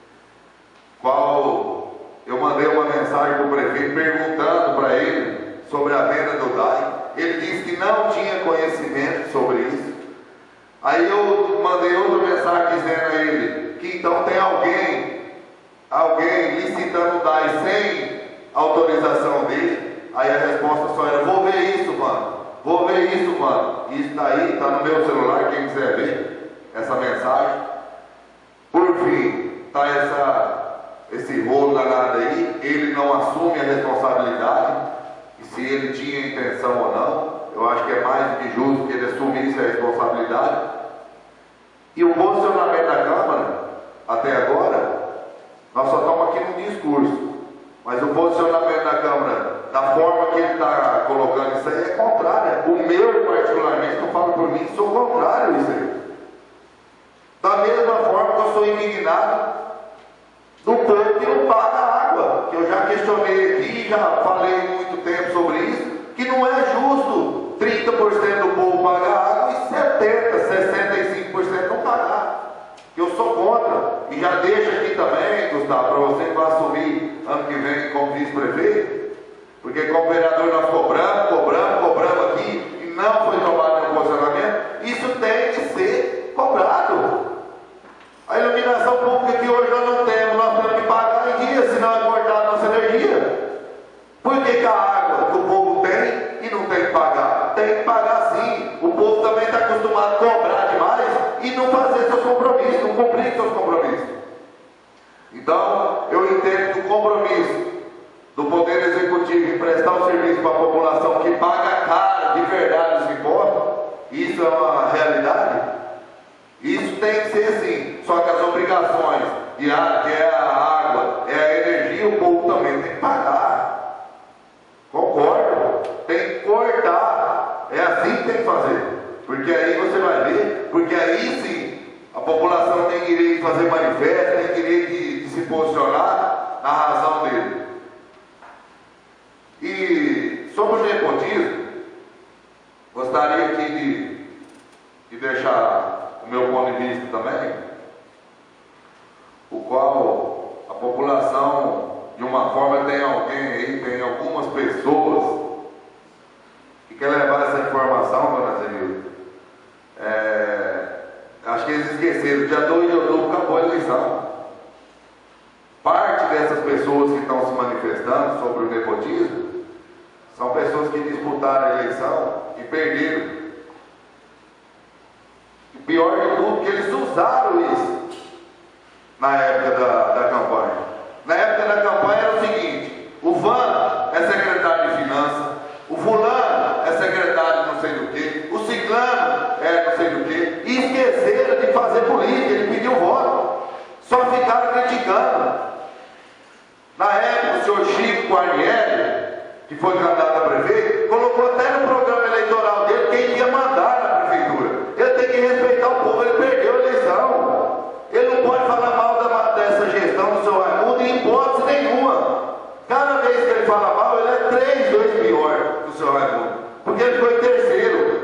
qual eu mandei uma mensagem para o prefeito perguntando para ele sobre a venda do D A I. Ele disse que não tinha conhecimento sobre isso. Aí eu mandei outra mensagem dizendo a ele que então tem alguém, alguém licitando o D A I sem autorização dele. Aí a resposta só era, vou ver isso, mano, vou ver isso, mano. Isso daí está no meu celular, quem quiser ver essa mensagem. Por fim, está essa, esse rolo danado aí, ele não assume a responsabilidade, e se ele tinha intenção ou não, eu acho que é mais do que justo que ele assumisse a responsabilidade. E o posicionamento da Câmara, até agora, nós só estamos aqui no discurso, mas o posicionamento da Câmara, da forma que ele está colocando isso aí, é contrário. O meu, particularmente, eu falo por mim, sou contrário a isso aí. Da mesma forma que eu sou indignado do povo que não paga água, que eu já questionei aqui, já falei muito tempo sobre isso, que não é justo trinta por cento do povo pagar água e setenta por cento, sessenta e cinco por cento não pagar. Eu sou contra. E já deixo aqui também, Gustavo, para você que vai assumir ano que vem como vice-prefeito, porque como vereador nós cobramos, cobramos, cobramos aqui, e não foi tomado nenhum posicionamento, isso tem que ser cobrado. A iluminação pública que hoje nós não temos, nós temos que pagar em dia, senão é cortada a nossa energia. Por que, que a água que o povo tem cumprir seus compromissos. Então, eu entendo que o compromisso do Poder Executivo em prestar o serviço para a população que paga caro de verdade os impostos, isso é uma realidade. Isso tem que ser assim. Só que as obrigações de água, que é a água, é a energia, o povo também tem que pagar. Concordo? Tem que cortar. É assim que tem que fazer. Porque aí você vai ver, porque aí sim a população tem direito de fazer manifesto, tem direito de, de se posicionar na razão dele. E sobre o nepotismo, gostaria aqui de, de deixar o meu ponto de vista também, o qual a população, de uma forma, tem alguém aí, tem algumas pessoas que querem levar essa informação, dona Zenilda. É, acho que eles esqueceram, dia dois de outubro acabou a eleição. Parte dessas pessoas que estão se manifestando sobre o nepotismo são pessoas que disputaram a eleição e perderam. E pior de tudo, que eles usaram isso na época da, da campanha. Na época da campanha era o seguinte: o Vano é secretário de Finanças, o fulano é secretário de não sei do que, o ciclano é não sei do que, e esqueceram de fazer política, ele pediu voto, só ficaram criticando. Na época, o senhor Chico Guarnieri, que foi candidato a prefeito, colocou até no programa eleitoral dele quem ia mandar na prefeitura. Ele tem que respeitar o povo, ele perdeu a eleição. Ele não pode falar mal da, dessa gestão do seu Raimundo em hipótese nenhuma. Cada vez que ele fala mal, ele é três vezes pior do seu Raimundo, porque ele foi terceiro,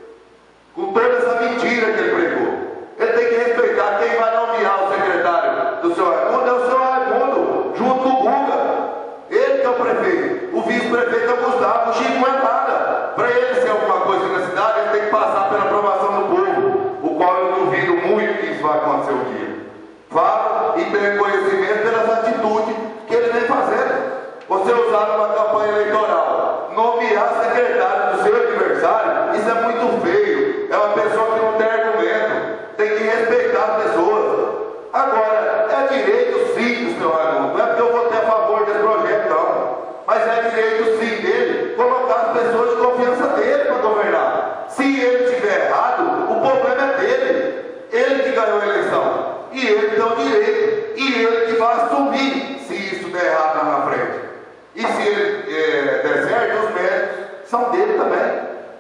com toda essa mentira que ele pregou. Ele tem que respeitar. Quem vai nomear o secretário do seu Raimundo é o seu Raimundo, junto com o Guga. Ele que é o prefeito. O vice-prefeito é o Gustavo. O Chico não é nada. Para ele ser alguma coisa na cidade, ele tem que passar pela aprovação do povo, o qual eu duvido muito que isso vai acontecer um dia. Falo e tenho conhecimento pelas atitudes que ele vem fazendo. Você usar numa campanha eleitoral, nomear secretário do seu adversário, isso é muito feio. É uma pessoa que não tem argumento. Tem que respeitar as pessoas. Agora, é direito sim do seu Raimundo. Não é porque eu votei a favor desse projeto, não. Mas é direito sim dele colocar as pessoas de confiança dele para governar. Se ele estiver errado, o problema é dele. Ele que ganhou a eleição. E ele que tem o direito. E ele que vai assumir se isso der errado lá na frente. E se ele é, der certo, os méritos são dele também.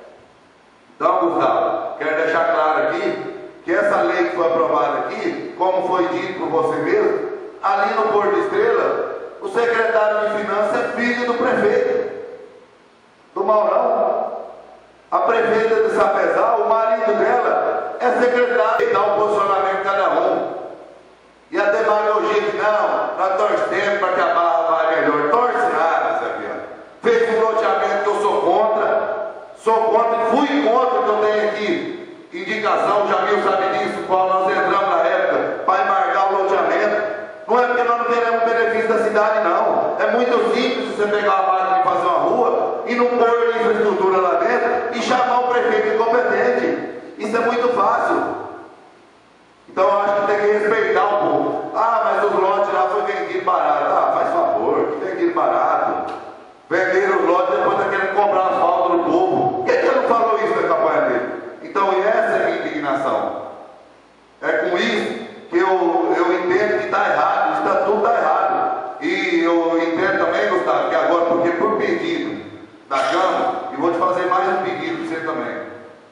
Então, Gustavo, quero deixar claro aqui que essa lei que foi aprovada aqui, como foi dito por você mesmo, ali no Porto Estrela, o secretário de Finanças é filho do prefeito, do Maurão. A prefeita de Sapezal, o marido dela, é secretário e dá o posicionamento de cada um. E a demagogia que não, nós torcemos para que a barra vá melhor. Torce nada, Zé. Fez um loteamento que eu sou contra, sou contra e fui contra, que eu tenho aqui indicação, o Jamil sabe disso, qual nós entramos na época para embargar o loteamento. Não é porque nós não queremos o benefício da cidade, não. É muito simples você pegar a máquina e fazer uma rua e não pôr infraestrutura lá dentro e chamar o prefeito incompetente. Isso é muito fácil. Então eu acho que tem que respeitar o povo. Ah, mas os lotes lá foi vendido barato. Ah, faz favor, que vendido barato. Venderam os lotes e depois está querendo cobrar asfalto do povo. Por que, que ele não falou isso na campanha dele? Então essa é a minha indignação. É com isso que eu, eu entendo que está errado, o estatuto está errado. E eu entendo também, Gustavo, que agora, porque por pedido da Câmara, e vou te fazer mais um pedido para você também.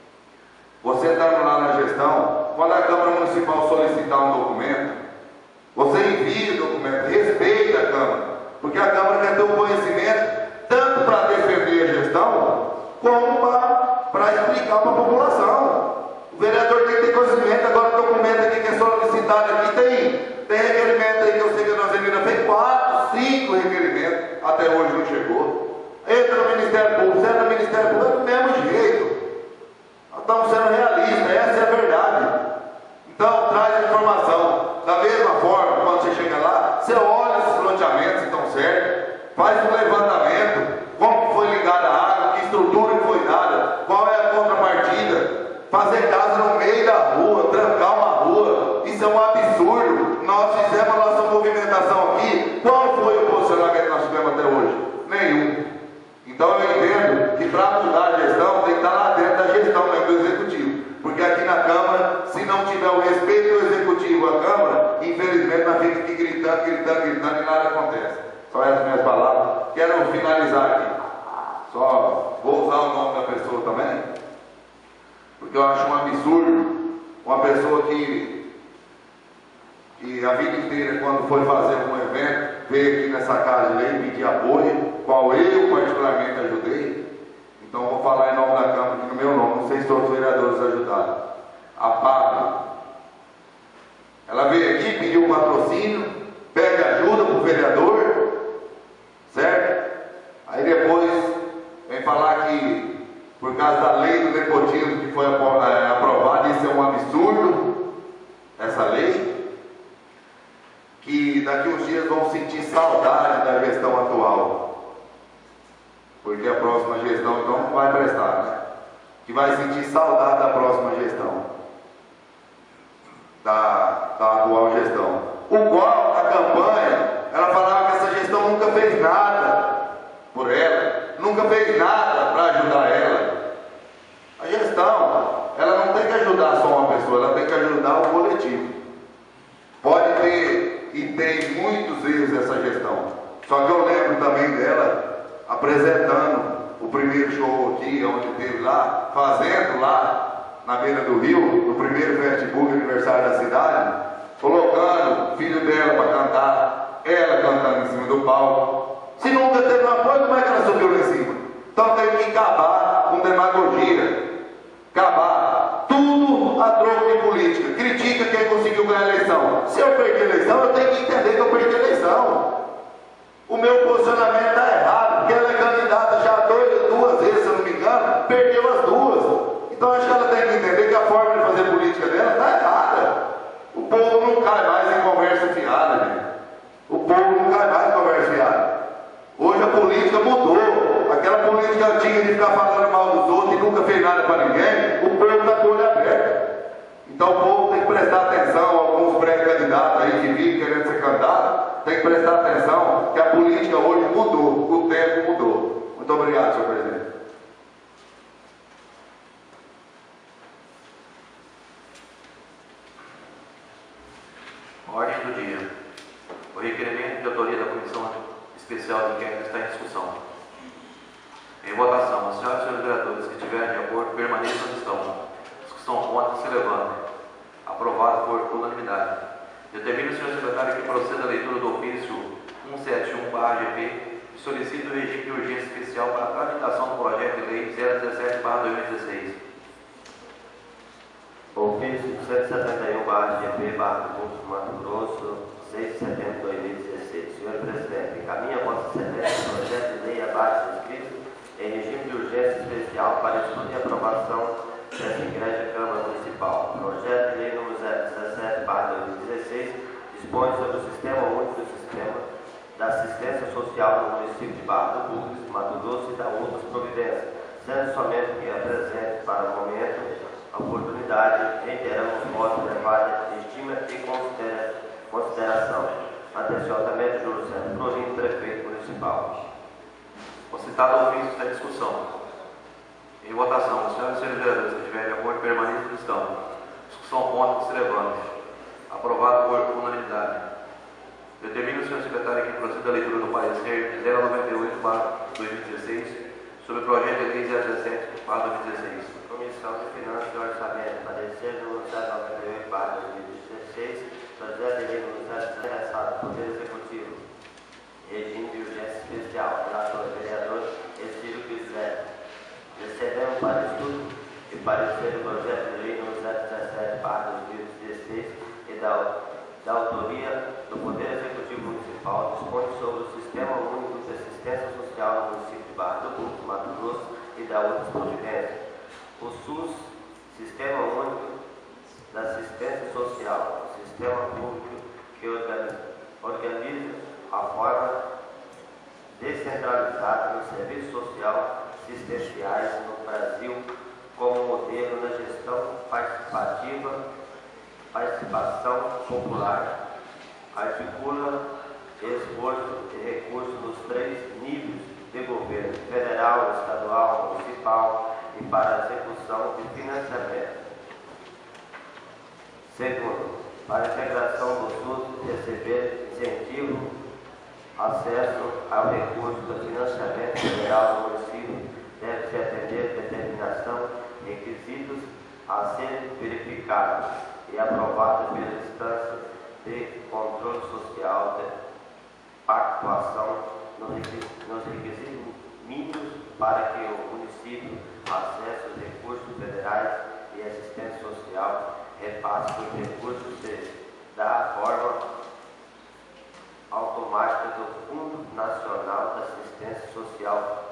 Você estando lá na gestão, quando a Câmara Municipal solicitar um documento, você envia o documento, respeita a Câmara, porque a Câmara quer ter um conhecimento tanto para defender a gestão, como para explicar para a população. O vereador tem que ter conhecimento. Agora o documento aqui que é solicitado aqui tem, tem requerimento aí que eu sei que a nossa Emília fez quatro, cinco requerimentos, até hoje não chegou. Entra no Ministério Público, você entra no Ministério Público é do mesmo jeito. Nós estamos sendo realistas, essa é a verdade. Então traz a informação. Da mesma forma, quando você chega lá, você olha esses loteamentos se estão certos, faz um levantamento, como que foi ligada a água, que estrutura que foi dada, qual é a contrapartida. Fazer casa no meio da rua, trancar uma rua, isso é um absurdo. nós fizemos a nossa movimentação aqui, qual foi o posicionamento que nós tivemos até hoje? Nenhum. Então eu entendo que para mudar a gestão tem que estar lá dentro da gestão, né, do executivo. Porque aqui na Câmara, se não tiver o respeito do executivo à Câmara, infelizmente nós ficamos aqui gritando, gritando, gritando e nada acontece. Só essas minhas palavras. Quero finalizar aqui. Só vou usar o nome da pessoa também, porque eu acho um absurdo uma pessoa que, que a vida inteira, quando foi fazer um evento, veio aqui nessa casa de lei pedir apoio, qual eu particularmente ajudei. Então vou falar em nome da Câmara aqui no meu nome, não sei se todos os vereadores ajudaram. A Pablo, ela veio aqui, pediu um patrocínio, pede ajuda para o vereador, certo? Aí depois vem falar que por causa da lei do nepotismo que foi aprovada, isso é um absurdo, essa lei, que daqui uns dias vão sentir saudade da gestão atual, porque a próxima gestão então não vai prestar, né? Que vai sentir saudade da próxima gestão, da, da atual gestão, o qual na campanha ela falava que essa gestão nunca fez nada por ela, nunca fez nada para ajudar ela. A gestão, ela não tem que ajudar só uma pessoa, ela tem que ajudar o coletivo. Pode ter e tem muitos erros essa gestão, só que eu lembro também dela apresentando o primeiro show aqui, onde teve lá, fazendo lá na beira do rio, no primeiro Facebook aniversário da cidade, colocando o filho dela para cantar, ela cantando em cima do palco. Se nunca teve um apoio, como é que ela subiu lá em cima? Então tem que acabar com demagogia, acabar tudo a troco de política. Critica quem conseguiu ganhar a eleição. Se eu perdi a eleição, eu tenho que entender que eu perdi a eleição. O meu posicionamento está errado, porque ela é candidata já dois, duas vezes, se eu não me engano, perdeu as duas. Então acho que ela tem que entender que a forma de fazer política dela está errada. O povo não cai mais em conversa fiada, gente. O povo não cai mais em conversa fiada. Hoje a política mudou. Aquela política antiga de ficar falando mal dos outros e nunca fez nada para ninguém, o povo está com o olho aberto. Então o povo tem que prestar atenção, alguns pré-candidatos aí que vivem querendo ser candidato, tem que prestar atenção que a política hoje mudou, o tempo mudou. Muito obrigado, senhor presidente. Ordem do dia. O requerimento de autoria da Comissão Especial de Inquérito está em discussão. Em votação, as senhoras e senhores vereadores que estiverem de acordo permaneçam onde estão. Os que estão contra se levantem. Aprovado por unanimidade. Determina o senhor secretário que proceda a leitura do ofício cento e setenta e um barra G P e solicita o regime de urgência especial para a tramitação do projeto de lei zero dezessete barra dois mil e dezesseis. Ofício cento e setenta e um barra G P barra Mato Grosso seiscentos e setenta de dois mil e dezesseis. Senhor Presidente, encaminha a Vossa Excelência o projeto de lei abaixo descrito em regime de urgência especial para estudo e aprovação dessa Igreja Câmara Municipal. Projeto de lei número zero dezessete barra dois mil e dezesseis dispõe sobre o Sistema Único do Sistema da Assistência Social no município de Barra do Bugres, Mato Grosso e da outras providências, sendo somente que apresente para o momento a oportunidade em termos voto elevada estima e considera, consideração. Atenciosamente, Júlio César Florim, prefeito municipal. O citado ofício está em discussão. Em votação, os senhores e senhores vereadores que estiverem de acordo permaneçam onde estão. Os que são contra que se levantem. Aprovado por unanimidade. Determina o senhor secretário que proceda a leitura do parecer zero noventa e oito barra dois mil e dezesseis sobre o projeto de lei zero dezessete barra dois mil e dezesseis. Comissão de Finanças e Orçamento, parecer número zero noventa e oito barra dois mil e dezesseis, projeto de lei número zero dezessete, Poder Executivo, regime de urgência especial, relator, vereador, Estílio Quiser. Recebemos para estudo e parecer o projeto de lei número zero dezessete barra dois mil e dezesseis e da, da autoria do Poder Executivo Municipal, dispõe sobre o Sistema Único de Assistência Social no município de Barra do Bugres, Mato Grosso e da outras providências. O SUS, Sistema Único da Assistência Social, sistema público que organiza, organiza a forma descentralizada dos serviços sociais assistenciais no Brasil como modelo da gestão participativa, participação popular. articula esforço e recursos nos três níveis de governo, federal, estadual, municipal, e para a execução de financiamento. Segundo, para a integração do SUS receber incentivo, acesso ao recurso do financiamento federal do município deve-se atender determinação, requisitos a serem verificados e aprovados pela instância de controle social de pactuação nos requisitos mínimos para que o município acesse os recursos federais e assistência social, repasse os recursos da forma automática do Fundo Nacional de Assistência Social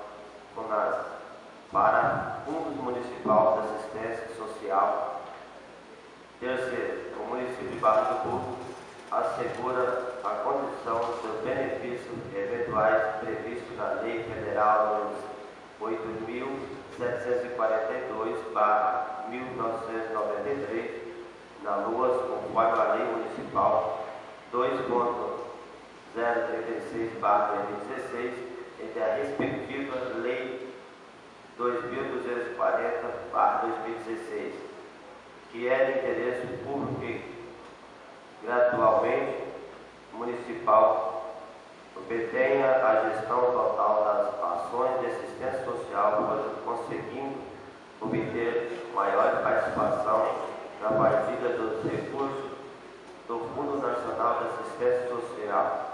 para Fundos Municipal de Assistência Social. Terceiro, o município de Barra do Povo assegura a condição dos benefícios eventuais previstos na Lei Federal oito mil setecentos e quarenta e dois barra mil novecentos e noventa e três, na Luas, conforme a Lei Municipal dois ponto zero trinta e seis barra dois mil e dezesseis e da respectiva Lei dois mil duzentos e quarenta barra dois mil e dezesseis, que é de interesse público e gradualmente municipal, obtenha a gestão total das ações de assistência social, conseguindo obter maior participação na partida dos recursos do Fundo Nacional de Assistência Social.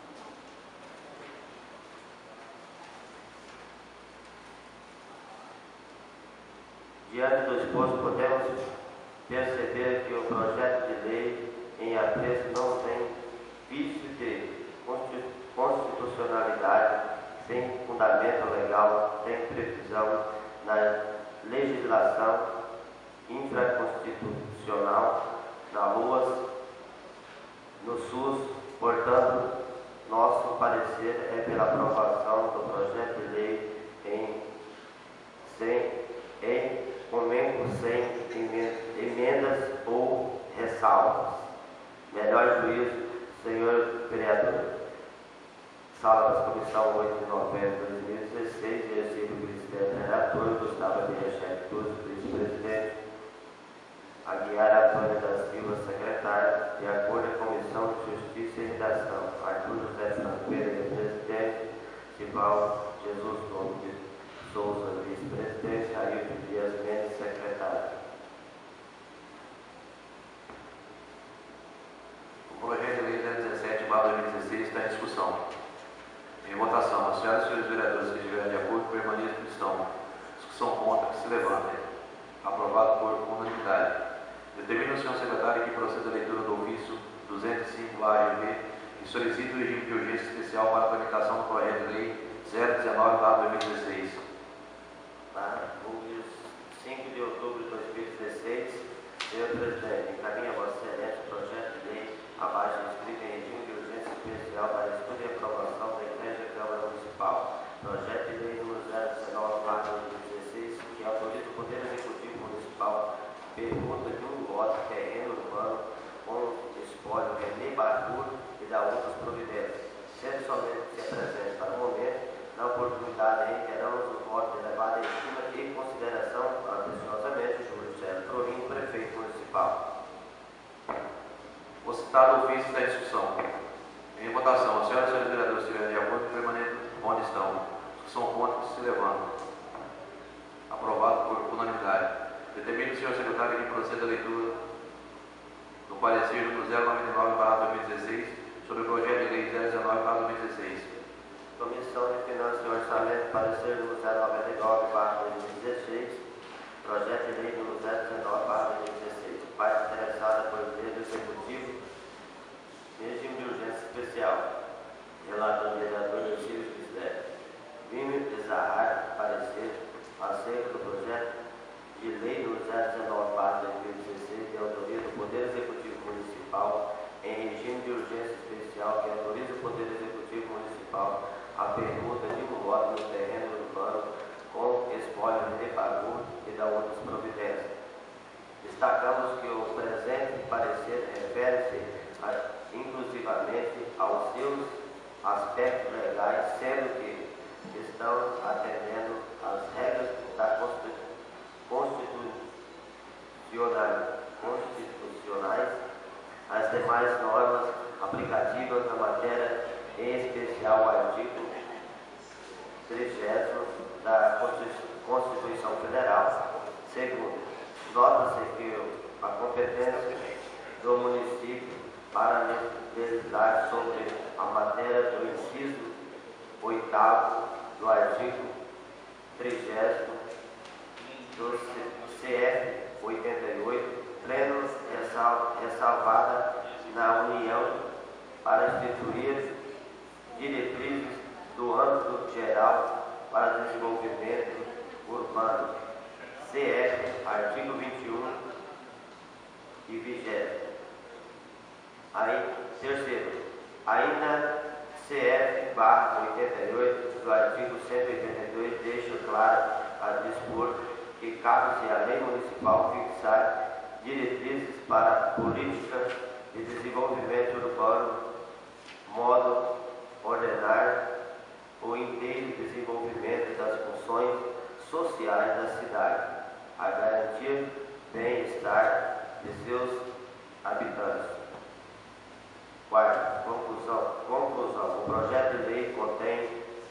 Diante do exposto, podemos perceber que o projeto de lei em apreço não tem vício de constitucionalidade, sem fundamento legal, tem previsão na legislação infraconstitucional, na Luas, no SUS. Portanto, nosso parecer é pela aprovação do projeto de lei em, sem, em momento sem emendas ou ressalvas. Melhor juízo, senhor vereador. Sala da Comissão oito de novembro de dois mil e dezesseis, exercido o Ministério Relator, Gustavo Biachek, vice-presidente, Aguiar Antônio da Silva, secretário, de acordo com a Comissão de Justiça e Redação, Arthur José Franqueira, presidente, Sival Jesus Gomes de Souza, vice-presidente, Ailton Dias Mendes, secretário. O projeto de lei zero dezessete barra dois mil e dezesseis está em discussão. Em votação, as senhoras e senhores vereadores que estiverem de acordo permaneçam como estão. Discussão contra que se levantem. Aprovado por unanimidade. Determina o senhor secretário que proceda a leitura do ofício duzentos e cinco A G B e solicita o regime de urgência especial para a tramitação do projeto de lei zero dezenove barra dois mil e dezesseis. Para o cinco de outubro de dois mil e dezesseis, senhor presidente, encaminha a Vossa Excelência o projeto de lei abaixo inscrito em regime de urgência especial para estudo e aprovação da Igreja e Câmara Municipal. Projeto de lei número zero dezenove barra dois mil e dezesseis, que autoriza o Poder Executivo Municipal permuta de um lote terreno urbano com espólio René Barbudo e da outras providências. Sendo somente se apresenta para o momento, na oportunidade reiteramos o voto elevado em cima e consideração, atenciosamente, Júlio César Trovinho, prefeito municipal. O citado ofício está em discussão. Em votação, as senhoras e senhores vereadores estiverem de acordo, permaneçam onde estão. Discussão contra que se levantam. Aprovado por unanimidade. Determina o senhor secretário que proceda a leitura do parecer número zero noventa e nove barra dois mil e dezesseis sobre o projeto de lei zero dezenove barra dois mil e dezesseis. Comissão de Finanças e Orçamento, parecer número zero noventa e nove barra dois mil e dezesseis, projeto de lei número zero dezenove barra dois mil e dezesseis, parte interessada por poder executivo, regime de urgência especial. Relator vereador Círio Cristério. Vime Desarrar, parecer acerca do projeto de lei número zero dezenove barra dois mil e dezesseis, que autoriza o Poder Executivo Municipal em regime de urgência especial, que autoriza o Poder Executivo Municipal a permuta de um lote no terreno urbano com espólio de pagamento e da outras providências. Destacamos que o presente parecer refere-se inclusivamente diretamente aos seus aspectos legais, sendo que estão atendendo às regras da constitucionais, as demais normas aplicativas na matéria, em especial o artigo trigésimo da Constituição Federal. Segundo, nota-se que a competência do município para legislar sobre a matéria do inciso oitavo do artigo trigésimo do C F oitenta e oito, pleno ressalvada na União para instituir diretrizes do âmbito geral para desenvolvimento urbano, C F, artigo vinte e um e vigésimo. Aí, terceiro, ainda C F barra oitenta e oito do artigo cento e oitenta e dois deixa claro a dispor que cabe-se à lei municipal fixar diretrizes para políticas de desenvolvimento urbano, modo ordenar o inteiro desenvolvimento das funções sociais da cidade, a garantir bem-estar de seus habitantes. Quarto, conclusão. Conclusão. O projeto de lei contém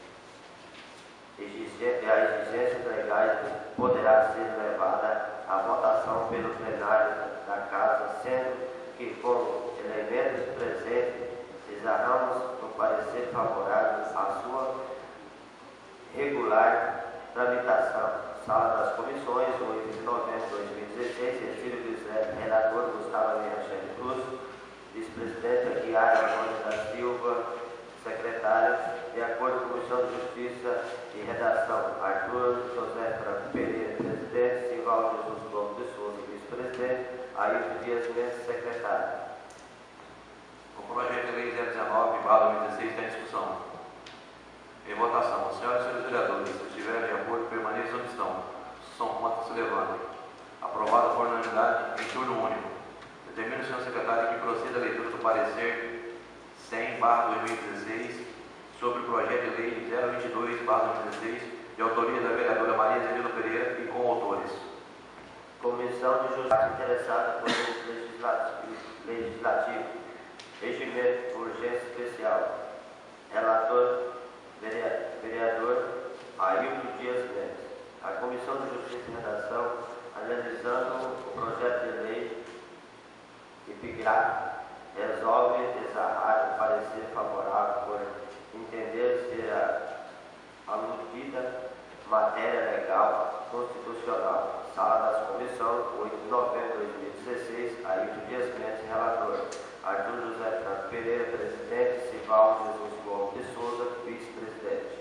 as exigências legais poderá ser levada à votação pelo plenário da Casa, sendo que, como elementos presentes, desarramos no parecer favorável à sua regular tramitação. Sala das Comissões, oito de novembro de dois mil e dezesseis, Cecílio Guilherme, relator Gustavo Alexandre Cruz, vice-presidente Aguiar Antônio da Silva, secretário, de acordo com a Comissão de Justiça e Redação, Arthur José Franco Pereira, presidente, Sivaldo Jesus Gomes de Souza, vice-presidente, Ailton Dias Mendes, secretário. O projeto de lei zero dezenove barra dois mil e dezesseis está em discussão. Em votação, os senhores e senhores vereadores, se estiverem de acordo, permaneçam onde estão. São contra, se levantem. Aprovado por unanimidade em turno único. Determina o senhor secretário que proceda a leitura do parecer cem barra dois mil e dezesseis sobre o projeto de lei zero vinte e dois barra dois mil e dezesseis, de autoria da vereadora Maria Zenilda Pereira e com autores. Comissão de Justiça interessada por legislativo, legislativo, regimento, urgência especial. Relator, vereador Ailton Dias Mendes. A Comissão de Justiça e Redação, analisando o projeto de lei epigráfico, resolve desarrar o parecer favorável por entender ser a aludida matéria legal constitucional. Sala das Comissões, oito de novembro de dois mil e dezesseis, Ailton Dias Mendes, relator. Arthur José Franco Pereira, presidente. Sivaldo Jesus Gomes de Souza, vice-presidente.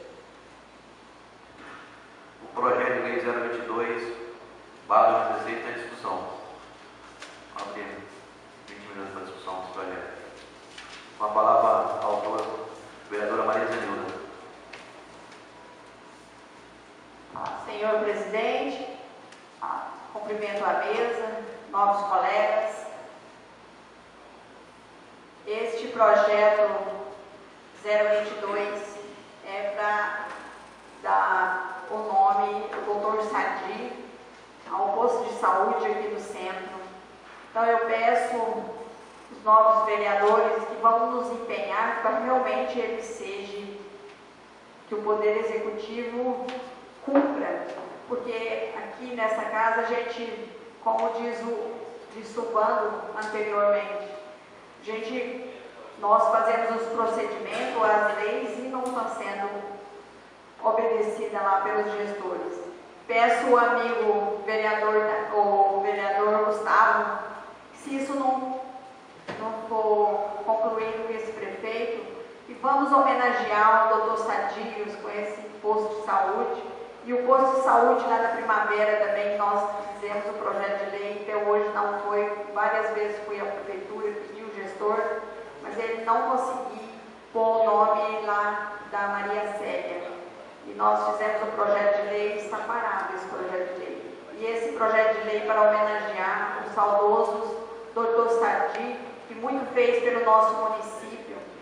O projeto de lei zero vinte e dois barra dois mil e dezesseis está em discussão. Vamos ter vinte minutos para discussão desse projeto. Com a palavra, a autora, vereadora Maria Zenilda. Senhor presidente, cumprimento a mesa, nobres colegas. Este projeto zero vinte e dois é para dar o nome do doutor Sadi ao posto de saúde aqui do centro. Então eu peço os novos vereadores que vão nos empenhar para realmente ele seja, que o Poder Executivo cumpra, porque aqui nessa casa a gente, como diz o, disse o bando anteriormente, a gente, nós fazemos os procedimentos, as leis e não está sendo obedecida lá pelos gestores. Peço ao amigo vereador, o vereador Gustavo, se isso não, não for concluído com esse prefeito, e vamos homenagear o doutor Sadios com esse posto de saúde. E o posto de saúde lá na Primavera também, nós fizemos o projeto de lei, até hoje não foi, várias vezes fui à prefeitura, pedi o gestor, mas ele não conseguiu pôr o nome lá da Maria Célia. E nós fizemos o projeto de lei, está parado esse projeto de lei. E esse projeto de lei para homenagear os saudosos doutor Sadi, que muito fez pelo nosso município,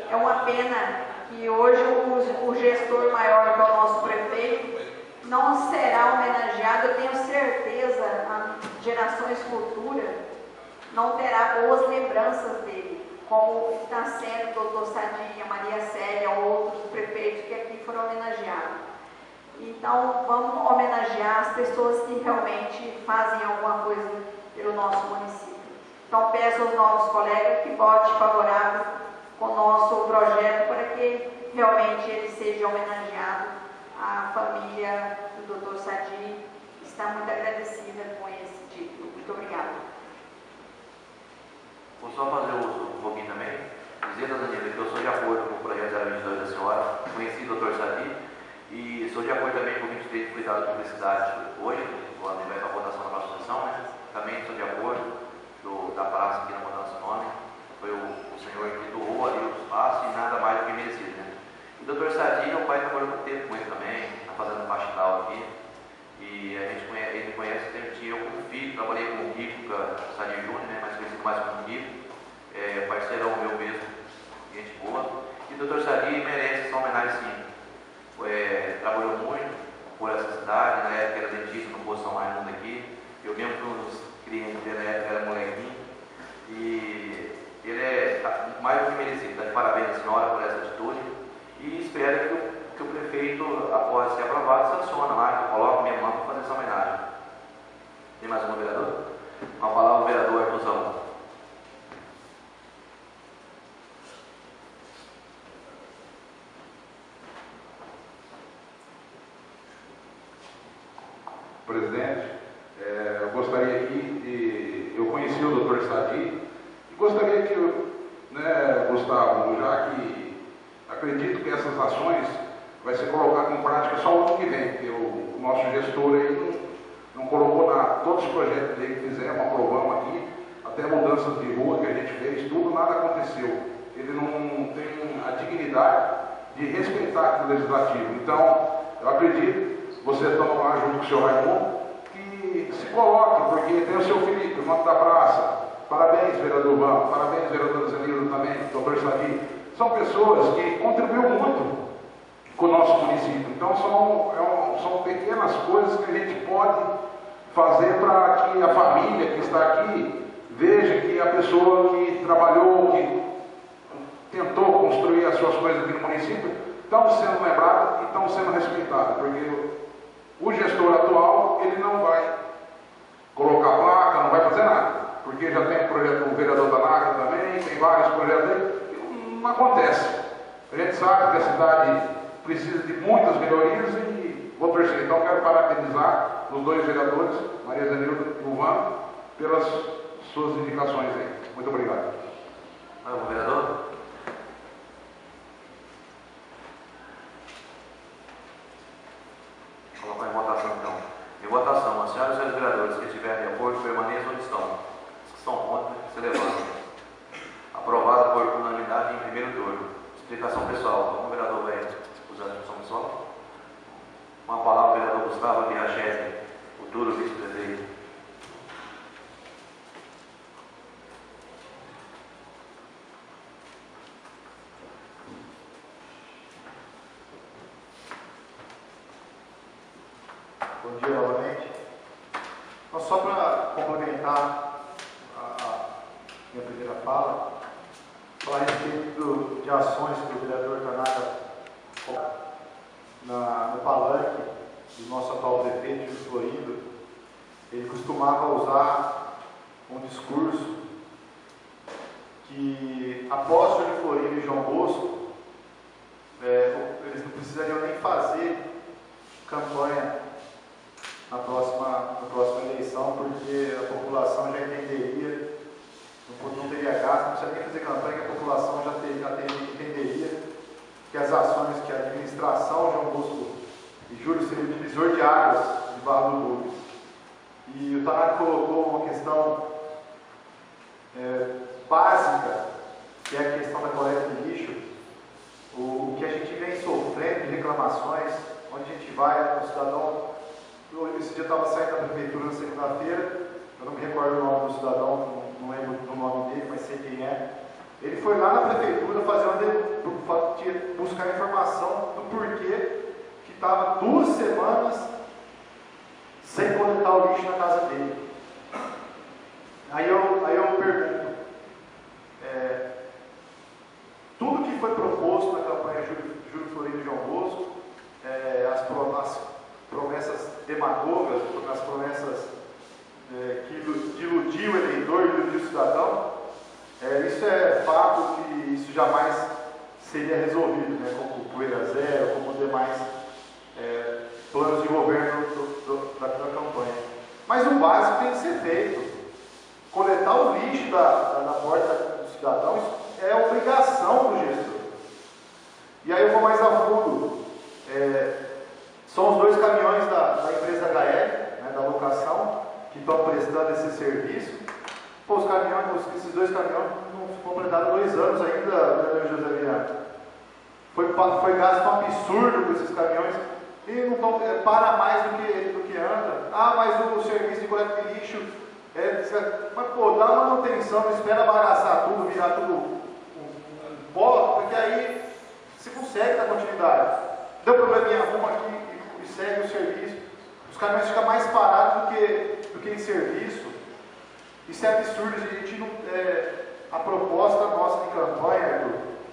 é uma pena que hoje o, o gestor maior, que é o nosso prefeito, não será homenageado. Eu tenho certeza, a gerações futuras não terá boas lembranças dele, como está sendo o doutor Sadi, a Maria Célia, outros prefeitos que aqui foram homenageados. Então, vamos homenagear as pessoas que realmente fazem alguma coisa pelo nosso município. Então, peço aos novos colegas que votem favorável com o nosso projeto para que realmente ele seja homenageado. A família do doutor Sadi está muito agradecida com esse título. Muito obrigada. Vou só fazer um pouquinho também. Dizer, dona Danila, que eu sou de acordo com o projeto zero vinte e dois da senhora, conheci o doutor Sadi e sou de acordo também com o vinte e três de cuidado de publicidade hoje, quando vai para a votação da próxima sessão, né? Também sou de acordo do, da praça aqui na mudança do nome. Foi o, o senhor que doou ali o espaço e nada mais do que merecido, né? O doutor Sadi, meu pai trabalhou muito tempo com ele também, está fazendo faxinal aqui. E a gente conhece, ele conhece, tem tinha eu como filho, trabalhei com o Rico, Sadi Júnior, né, mas conhecido mais como Rico, é, parceirão meu mesmo, gente boa. E o doutor Sadi merece essa homenagem sim. É, trabalhou muito por essa cidade, na época era dentista no posto São Raimundo aqui. Eu mesmo fui um dos clientes dele na época, era molequinho. E ele é mais do que merecido. Tá de parabéns à senhora por essa atitude. E espero que o, que o prefeito, após ser aprovado, sancione lá, que coloque minha mão para fazer essa homenagem. Tem mais uma, vereador? Uma palavra, o vereador Artuzão. Presidente, é, eu gostaria aqui de... Eu conheci o doutor Sadi e gostaria que, né, Gustavo, já que acredito que essas ações vai ser colocado em prática só o ano que vem, porque o, o nosso gestor aí não, não colocou nada. Todos os projetos dele que fizemos, aprovamos aqui, até mudanças de rua que a gente fez, tudo, nada aconteceu. Ele não tem a dignidade de respeitar o legislativo. Então, eu acredito, você estão lá junto com o senhor Raimundo, que se coloque, porque tem o seu Felipe, o nome da praça. Parabéns, vereador Van, parabéns, vereador Zenildo também, doutor Sadi. São pessoas que contribuíram muito com o nosso município. Então, são, é um, são pequenas coisas que a gente pode fazer para que a família que está aqui veja que a pessoa que trabalhou, que tentou construir as suas coisas aqui no município, estão sendo lembradas e estão sendo respeitadas, porque o gestor atual, ele não vai colocar placa, não vai fazer nada, porque já tem o projeto do vereador Tanaka também, tem vários projetos aí, não acontece. A gente sabe que a cidade precisa de muitas melhorias e vou torcer. Então, quero parabenizar os dois vereadores, Maria Zenilda e Luvan, pelas suas indicações aí. Muito obrigado. Vamos, vereador? Colocar em votação, então. Em votação, as senhoras e os vereadores que estiverem de acordo permaneçam onde estão. Os que estão contra, se levantem. Aprovado por unanimidade em primeiro turno. Explicação pessoal. Como o vereador vai usar a explicação pessoal? Uma palavra, o vereador Gustavo Birrachete, futuro vice-prefeito. Bom dia novamente. Então, só para complementar a, a minha primeira fala, falar a respeito do, de ações que o vereador Tanaka na, no palanque do nosso atual prefeito, Júlio Florindo. Ele costumava usar um discurso que, após Júlio Florindo e João Bosco, é, eles não precisariam nem fazer campanha na próxima, na próxima eleição, porque a população já entenderia, não, não teria gasto, não precisa nem fazer campanha, que a população já, ter, já ter, entenderia que as ações que a administração João Bosco e Júlio seriam o divisor de águas de Barra do Bugres. E o Tanaka colocou uma questão é, básica, que é a questão da coleta de lixo, o, o que a gente vem sofrendo de reclamações, onde a gente vai, o cidadão. Esse dia estava saindo da prefeitura na segunda-feira, eu não me recordo o nome do cidadão, não lembro do nome dele, mas sei quem é. Ele foi lá na prefeitura fazer uma de, buscar informação do porquê que estava duas semanas sem coletar o lixo na casa dele. Aí eu, aí eu pergunto, é, tudo que foi proposto na campanha Júlio, Júlio Florido e João Bosco, é, as, as promessas demagogas, as promessas é, que iludiu o eleitor, iludiu o cidadão, é, isso é fato que isso jamais seria resolvido, né, como poeira zero, como demais é, planos de governo do, do, da, da campanha. Mas o básico tem que ser feito. Coletar o lixo da, da, da porta do cidadão, isso é obrigação do gestor. E aí eu vou mais a fundo. É, são os dois caminhões da, da empresa H L, né, da locação, que estão prestando esse serviço. Pô, os caminhões, esses dois caminhões não completaram dois anos ainda, vereador José Viana. Foi, foi gasto um absurdo com esses caminhões e não tão, é, para mais do que, do que anda. Ah, mas o, o serviço de coleta de lixo, é, mas pô, dá manutenção, não espera bagaçar tudo, virar tudo um, um, um pó, porque aí você consegue dar continuidade. Deu probleminha, arruma aqui e, e segue o serviço. Os caminhões ficam mais parados do que, do que em serviço. Isso é absurdo, a gente não, é, a proposta nossa de campanha, Arthur,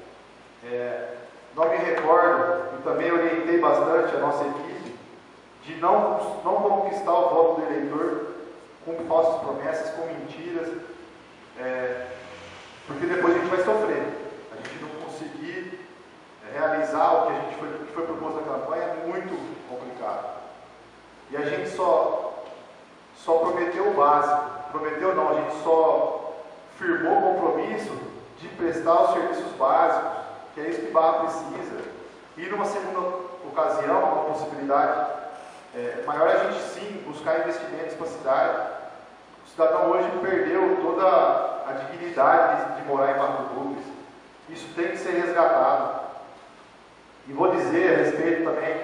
é, não me recordo, e também orientei bastante a nossa equipe, de não, não conquistar o voto do eleitor com falsas promessas, com mentiras, é, porque depois a gente vai sofrer. A gente não conseguir realizar o que, a gente foi, que foi proposto na campanha é muito complicado. E a gente só, só prometeu o básico. Prometeu não, a gente só firmou o compromisso de prestar os serviços básicos, que é isso que Barra precisa. E numa segunda ocasião, uma possibilidade é, maior, a gente sim buscar investimentos para a cidade. O cidadão hoje perdeu toda a dignidade de, de morar em Barra do Rubens. Isso tem que ser resgatado. E vou dizer a respeito também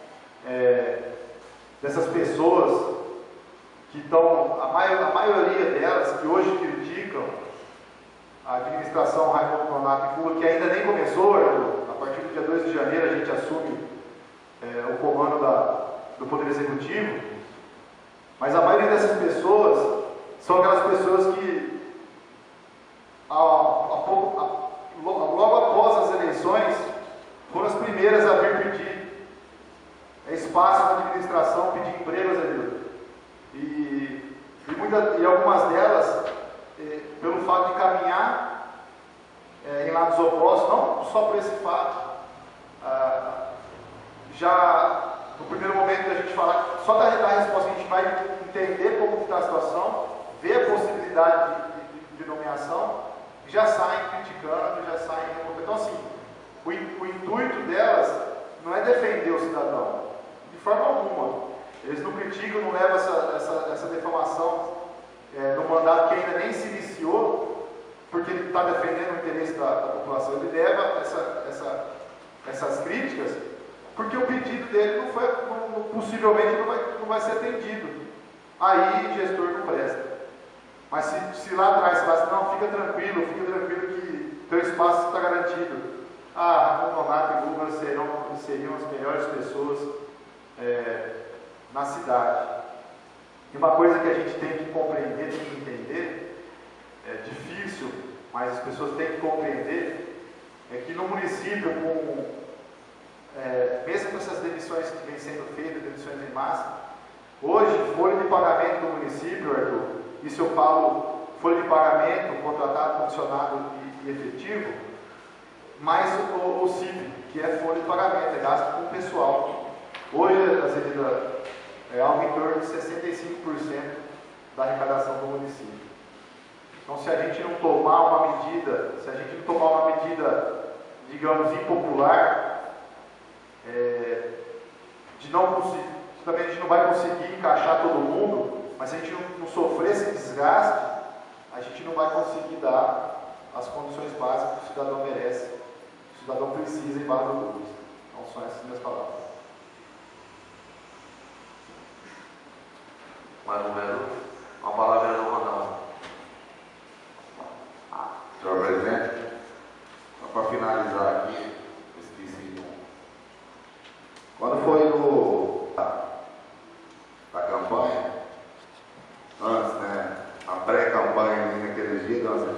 é, dessas pessoas que estão, a, maior, a maioria delas, que hoje criticam a administração Raimundo Nonato e Cuba, que ainda nem começou, a partir do dia dois de janeiro a gente assume é, o comando da, do Poder Executivo, mas a maioria dessas pessoas são aquelas pessoas que, a, a pouco, a, logo após as eleições, foram as primeiras a vir pedir espaço na administração, pedir emprego às vezes. E, e, muita, e algumas delas, eh, pelo fato de caminhar eh, em lados opostos, não só por esse fato, ah, já no primeiro momento da gente falar, só da, da resposta a gente vai entender como está a situação, ver a possibilidade de, de, de nomeação, já saem criticando, já saem. Então, assim, o, o intuito delas não é defender o cidadão, de forma alguma. Eles não criticam, não levam essa, essa, essa defamação é, no mandato que ainda nem se iniciou, porque ele está defendendo o interesse da, da população. Ele leva essa, essa, essas críticas, porque o pedido dele não foi, não, possivelmente não vai, não vai ser atendido. Aí o gestor não presta. Mas se, se lá atrás você fala assim, não, fica tranquilo, fica tranquilo que teu espaço está garantido. Ah, Raimundo Nonato e Guga serão, seriam as melhores pessoas é, na cidade. E uma coisa que a gente tem que compreender, tem que entender, é difícil, mas as pessoas têm que compreender, é que no município, com, é, mesmo com essas demissões que vêm sendo feitas, demissões em massa, hoje, folha de pagamento do município, Arthur, isso eu falo, folha de pagamento, contratado, funcionado e, e efetivo, mais o, o, o C I P, que é folha de pagamento, é gasto com o pessoal. Hoje, a é algo em torno de sessenta e cinco por cento da arrecadação do município. Então, se a gente não tomar uma medida, se a gente não tomar uma medida, digamos, impopular, é, de não conseguir, também a gente não vai conseguir encaixar todo mundo, mas se a gente não, não sofrer esse desgaste, a gente não vai conseguir dar as condições básicas que o cidadão merece, que o cidadão precisa em Barra do Rubens. Então, são essas minhas palavras. Mais um vereador. Uma palavra, vereador Rondão. Senhor presidente, para finalizar aqui, esqueci. Quando foi no, a campanha, antes, né? A pré-campanha ali naqueles dias, nossa,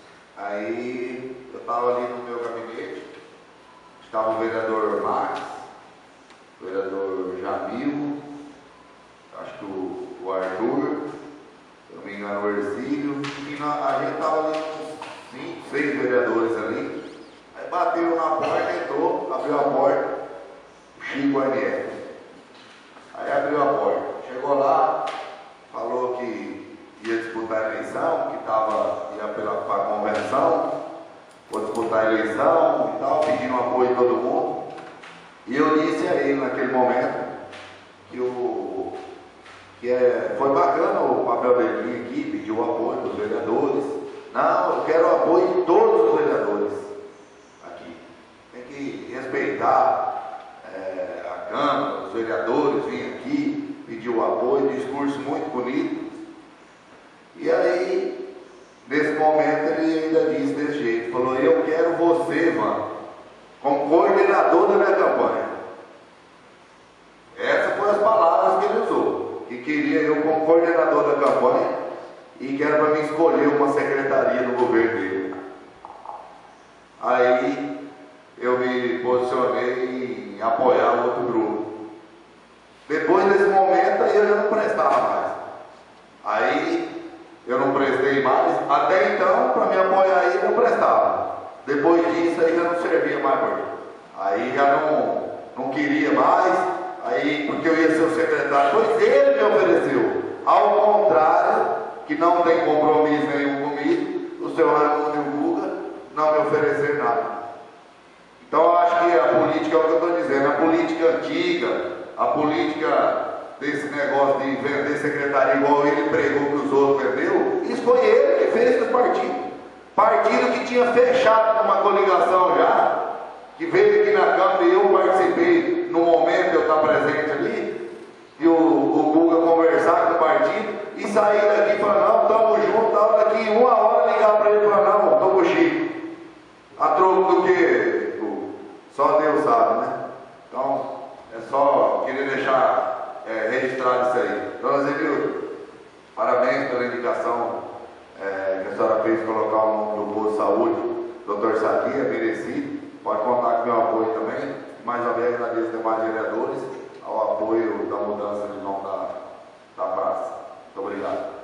aí eu estava ali no meu gabinete, estava o vereador Max, o vereador Jamil, acho que o, o Arthur, se não me engano o Ercílio, e na, a gente estava ali uns cinco, seis vereadores ali, aí bateu na porta, entrou, abriu a porta, o Chico Aniel. Aí abriu a porta, chegou lá, falou que ia disputar a eleição, que tava, ia pela para a convenção, vou disputar a eleição e tal, pedindo apoio de todo mundo. E eu disse a ele naquele momento que, o, que é, foi bacana o papel dele aqui, pediu o apoio dos vereadores. Não, eu quero o apoio de todos os vereadores aqui. Tem que respeitar é, a Câmara, os vereadores, vêm aqui, pedir o apoio, discurso muito bonito. E aí, nesse momento, ele ainda disse desse jeito, falou, eu quero você, mano, como coordenador da minha campanha. Essas foram as palavras que ele usou, que queria eu como coordenador da campanha e que era para mim escolher uma secretaria no governo dele. Aí, eu me posicionei em apoiar o outro grupo. Depois desse momento, aí eu já não prestava mais. Aí, eu não prestei mais, até então, para me apoiar aí, eu prestava. Depois disso, aí já não servia mais para mim. Aí já não, não queria mais, aí, porque eu ia ser o secretário, pois ele me ofereceu. Ao contrário, que não tem compromisso nenhum comigo, o senhor Raimundo e o Guga não me ofereceram nada. Então, eu acho que a política é o que eu estou dizendo, a política antiga, a política desse negócio de vender secretaria igual ele pregou que os outros vendeu, isso foi ele que fez esse partido. Partido que tinha fechado numa coligação já, que veio aqui na Câmara e eu participei no momento eu estar presente ali, e o, o Guga conversar com o partido, e sair daqui e falar, não, estamos juntos, tal, daqui em uma hora ligar para ele e falar, não, estou com o Chico. A troco do que? Só Deus sabe, né? Então, é só querer deixar é, registrado isso aí. Dona Zenilda, parabéns pela indicação é, que a senhora fez colocar o nome do posto de saúde, doutor Sadia, merecido. Pode contar com meu apoio também. Mais uma vez agradeço aos demais vereadores ao apoio da mudança de nome da, da praça. Muito obrigado.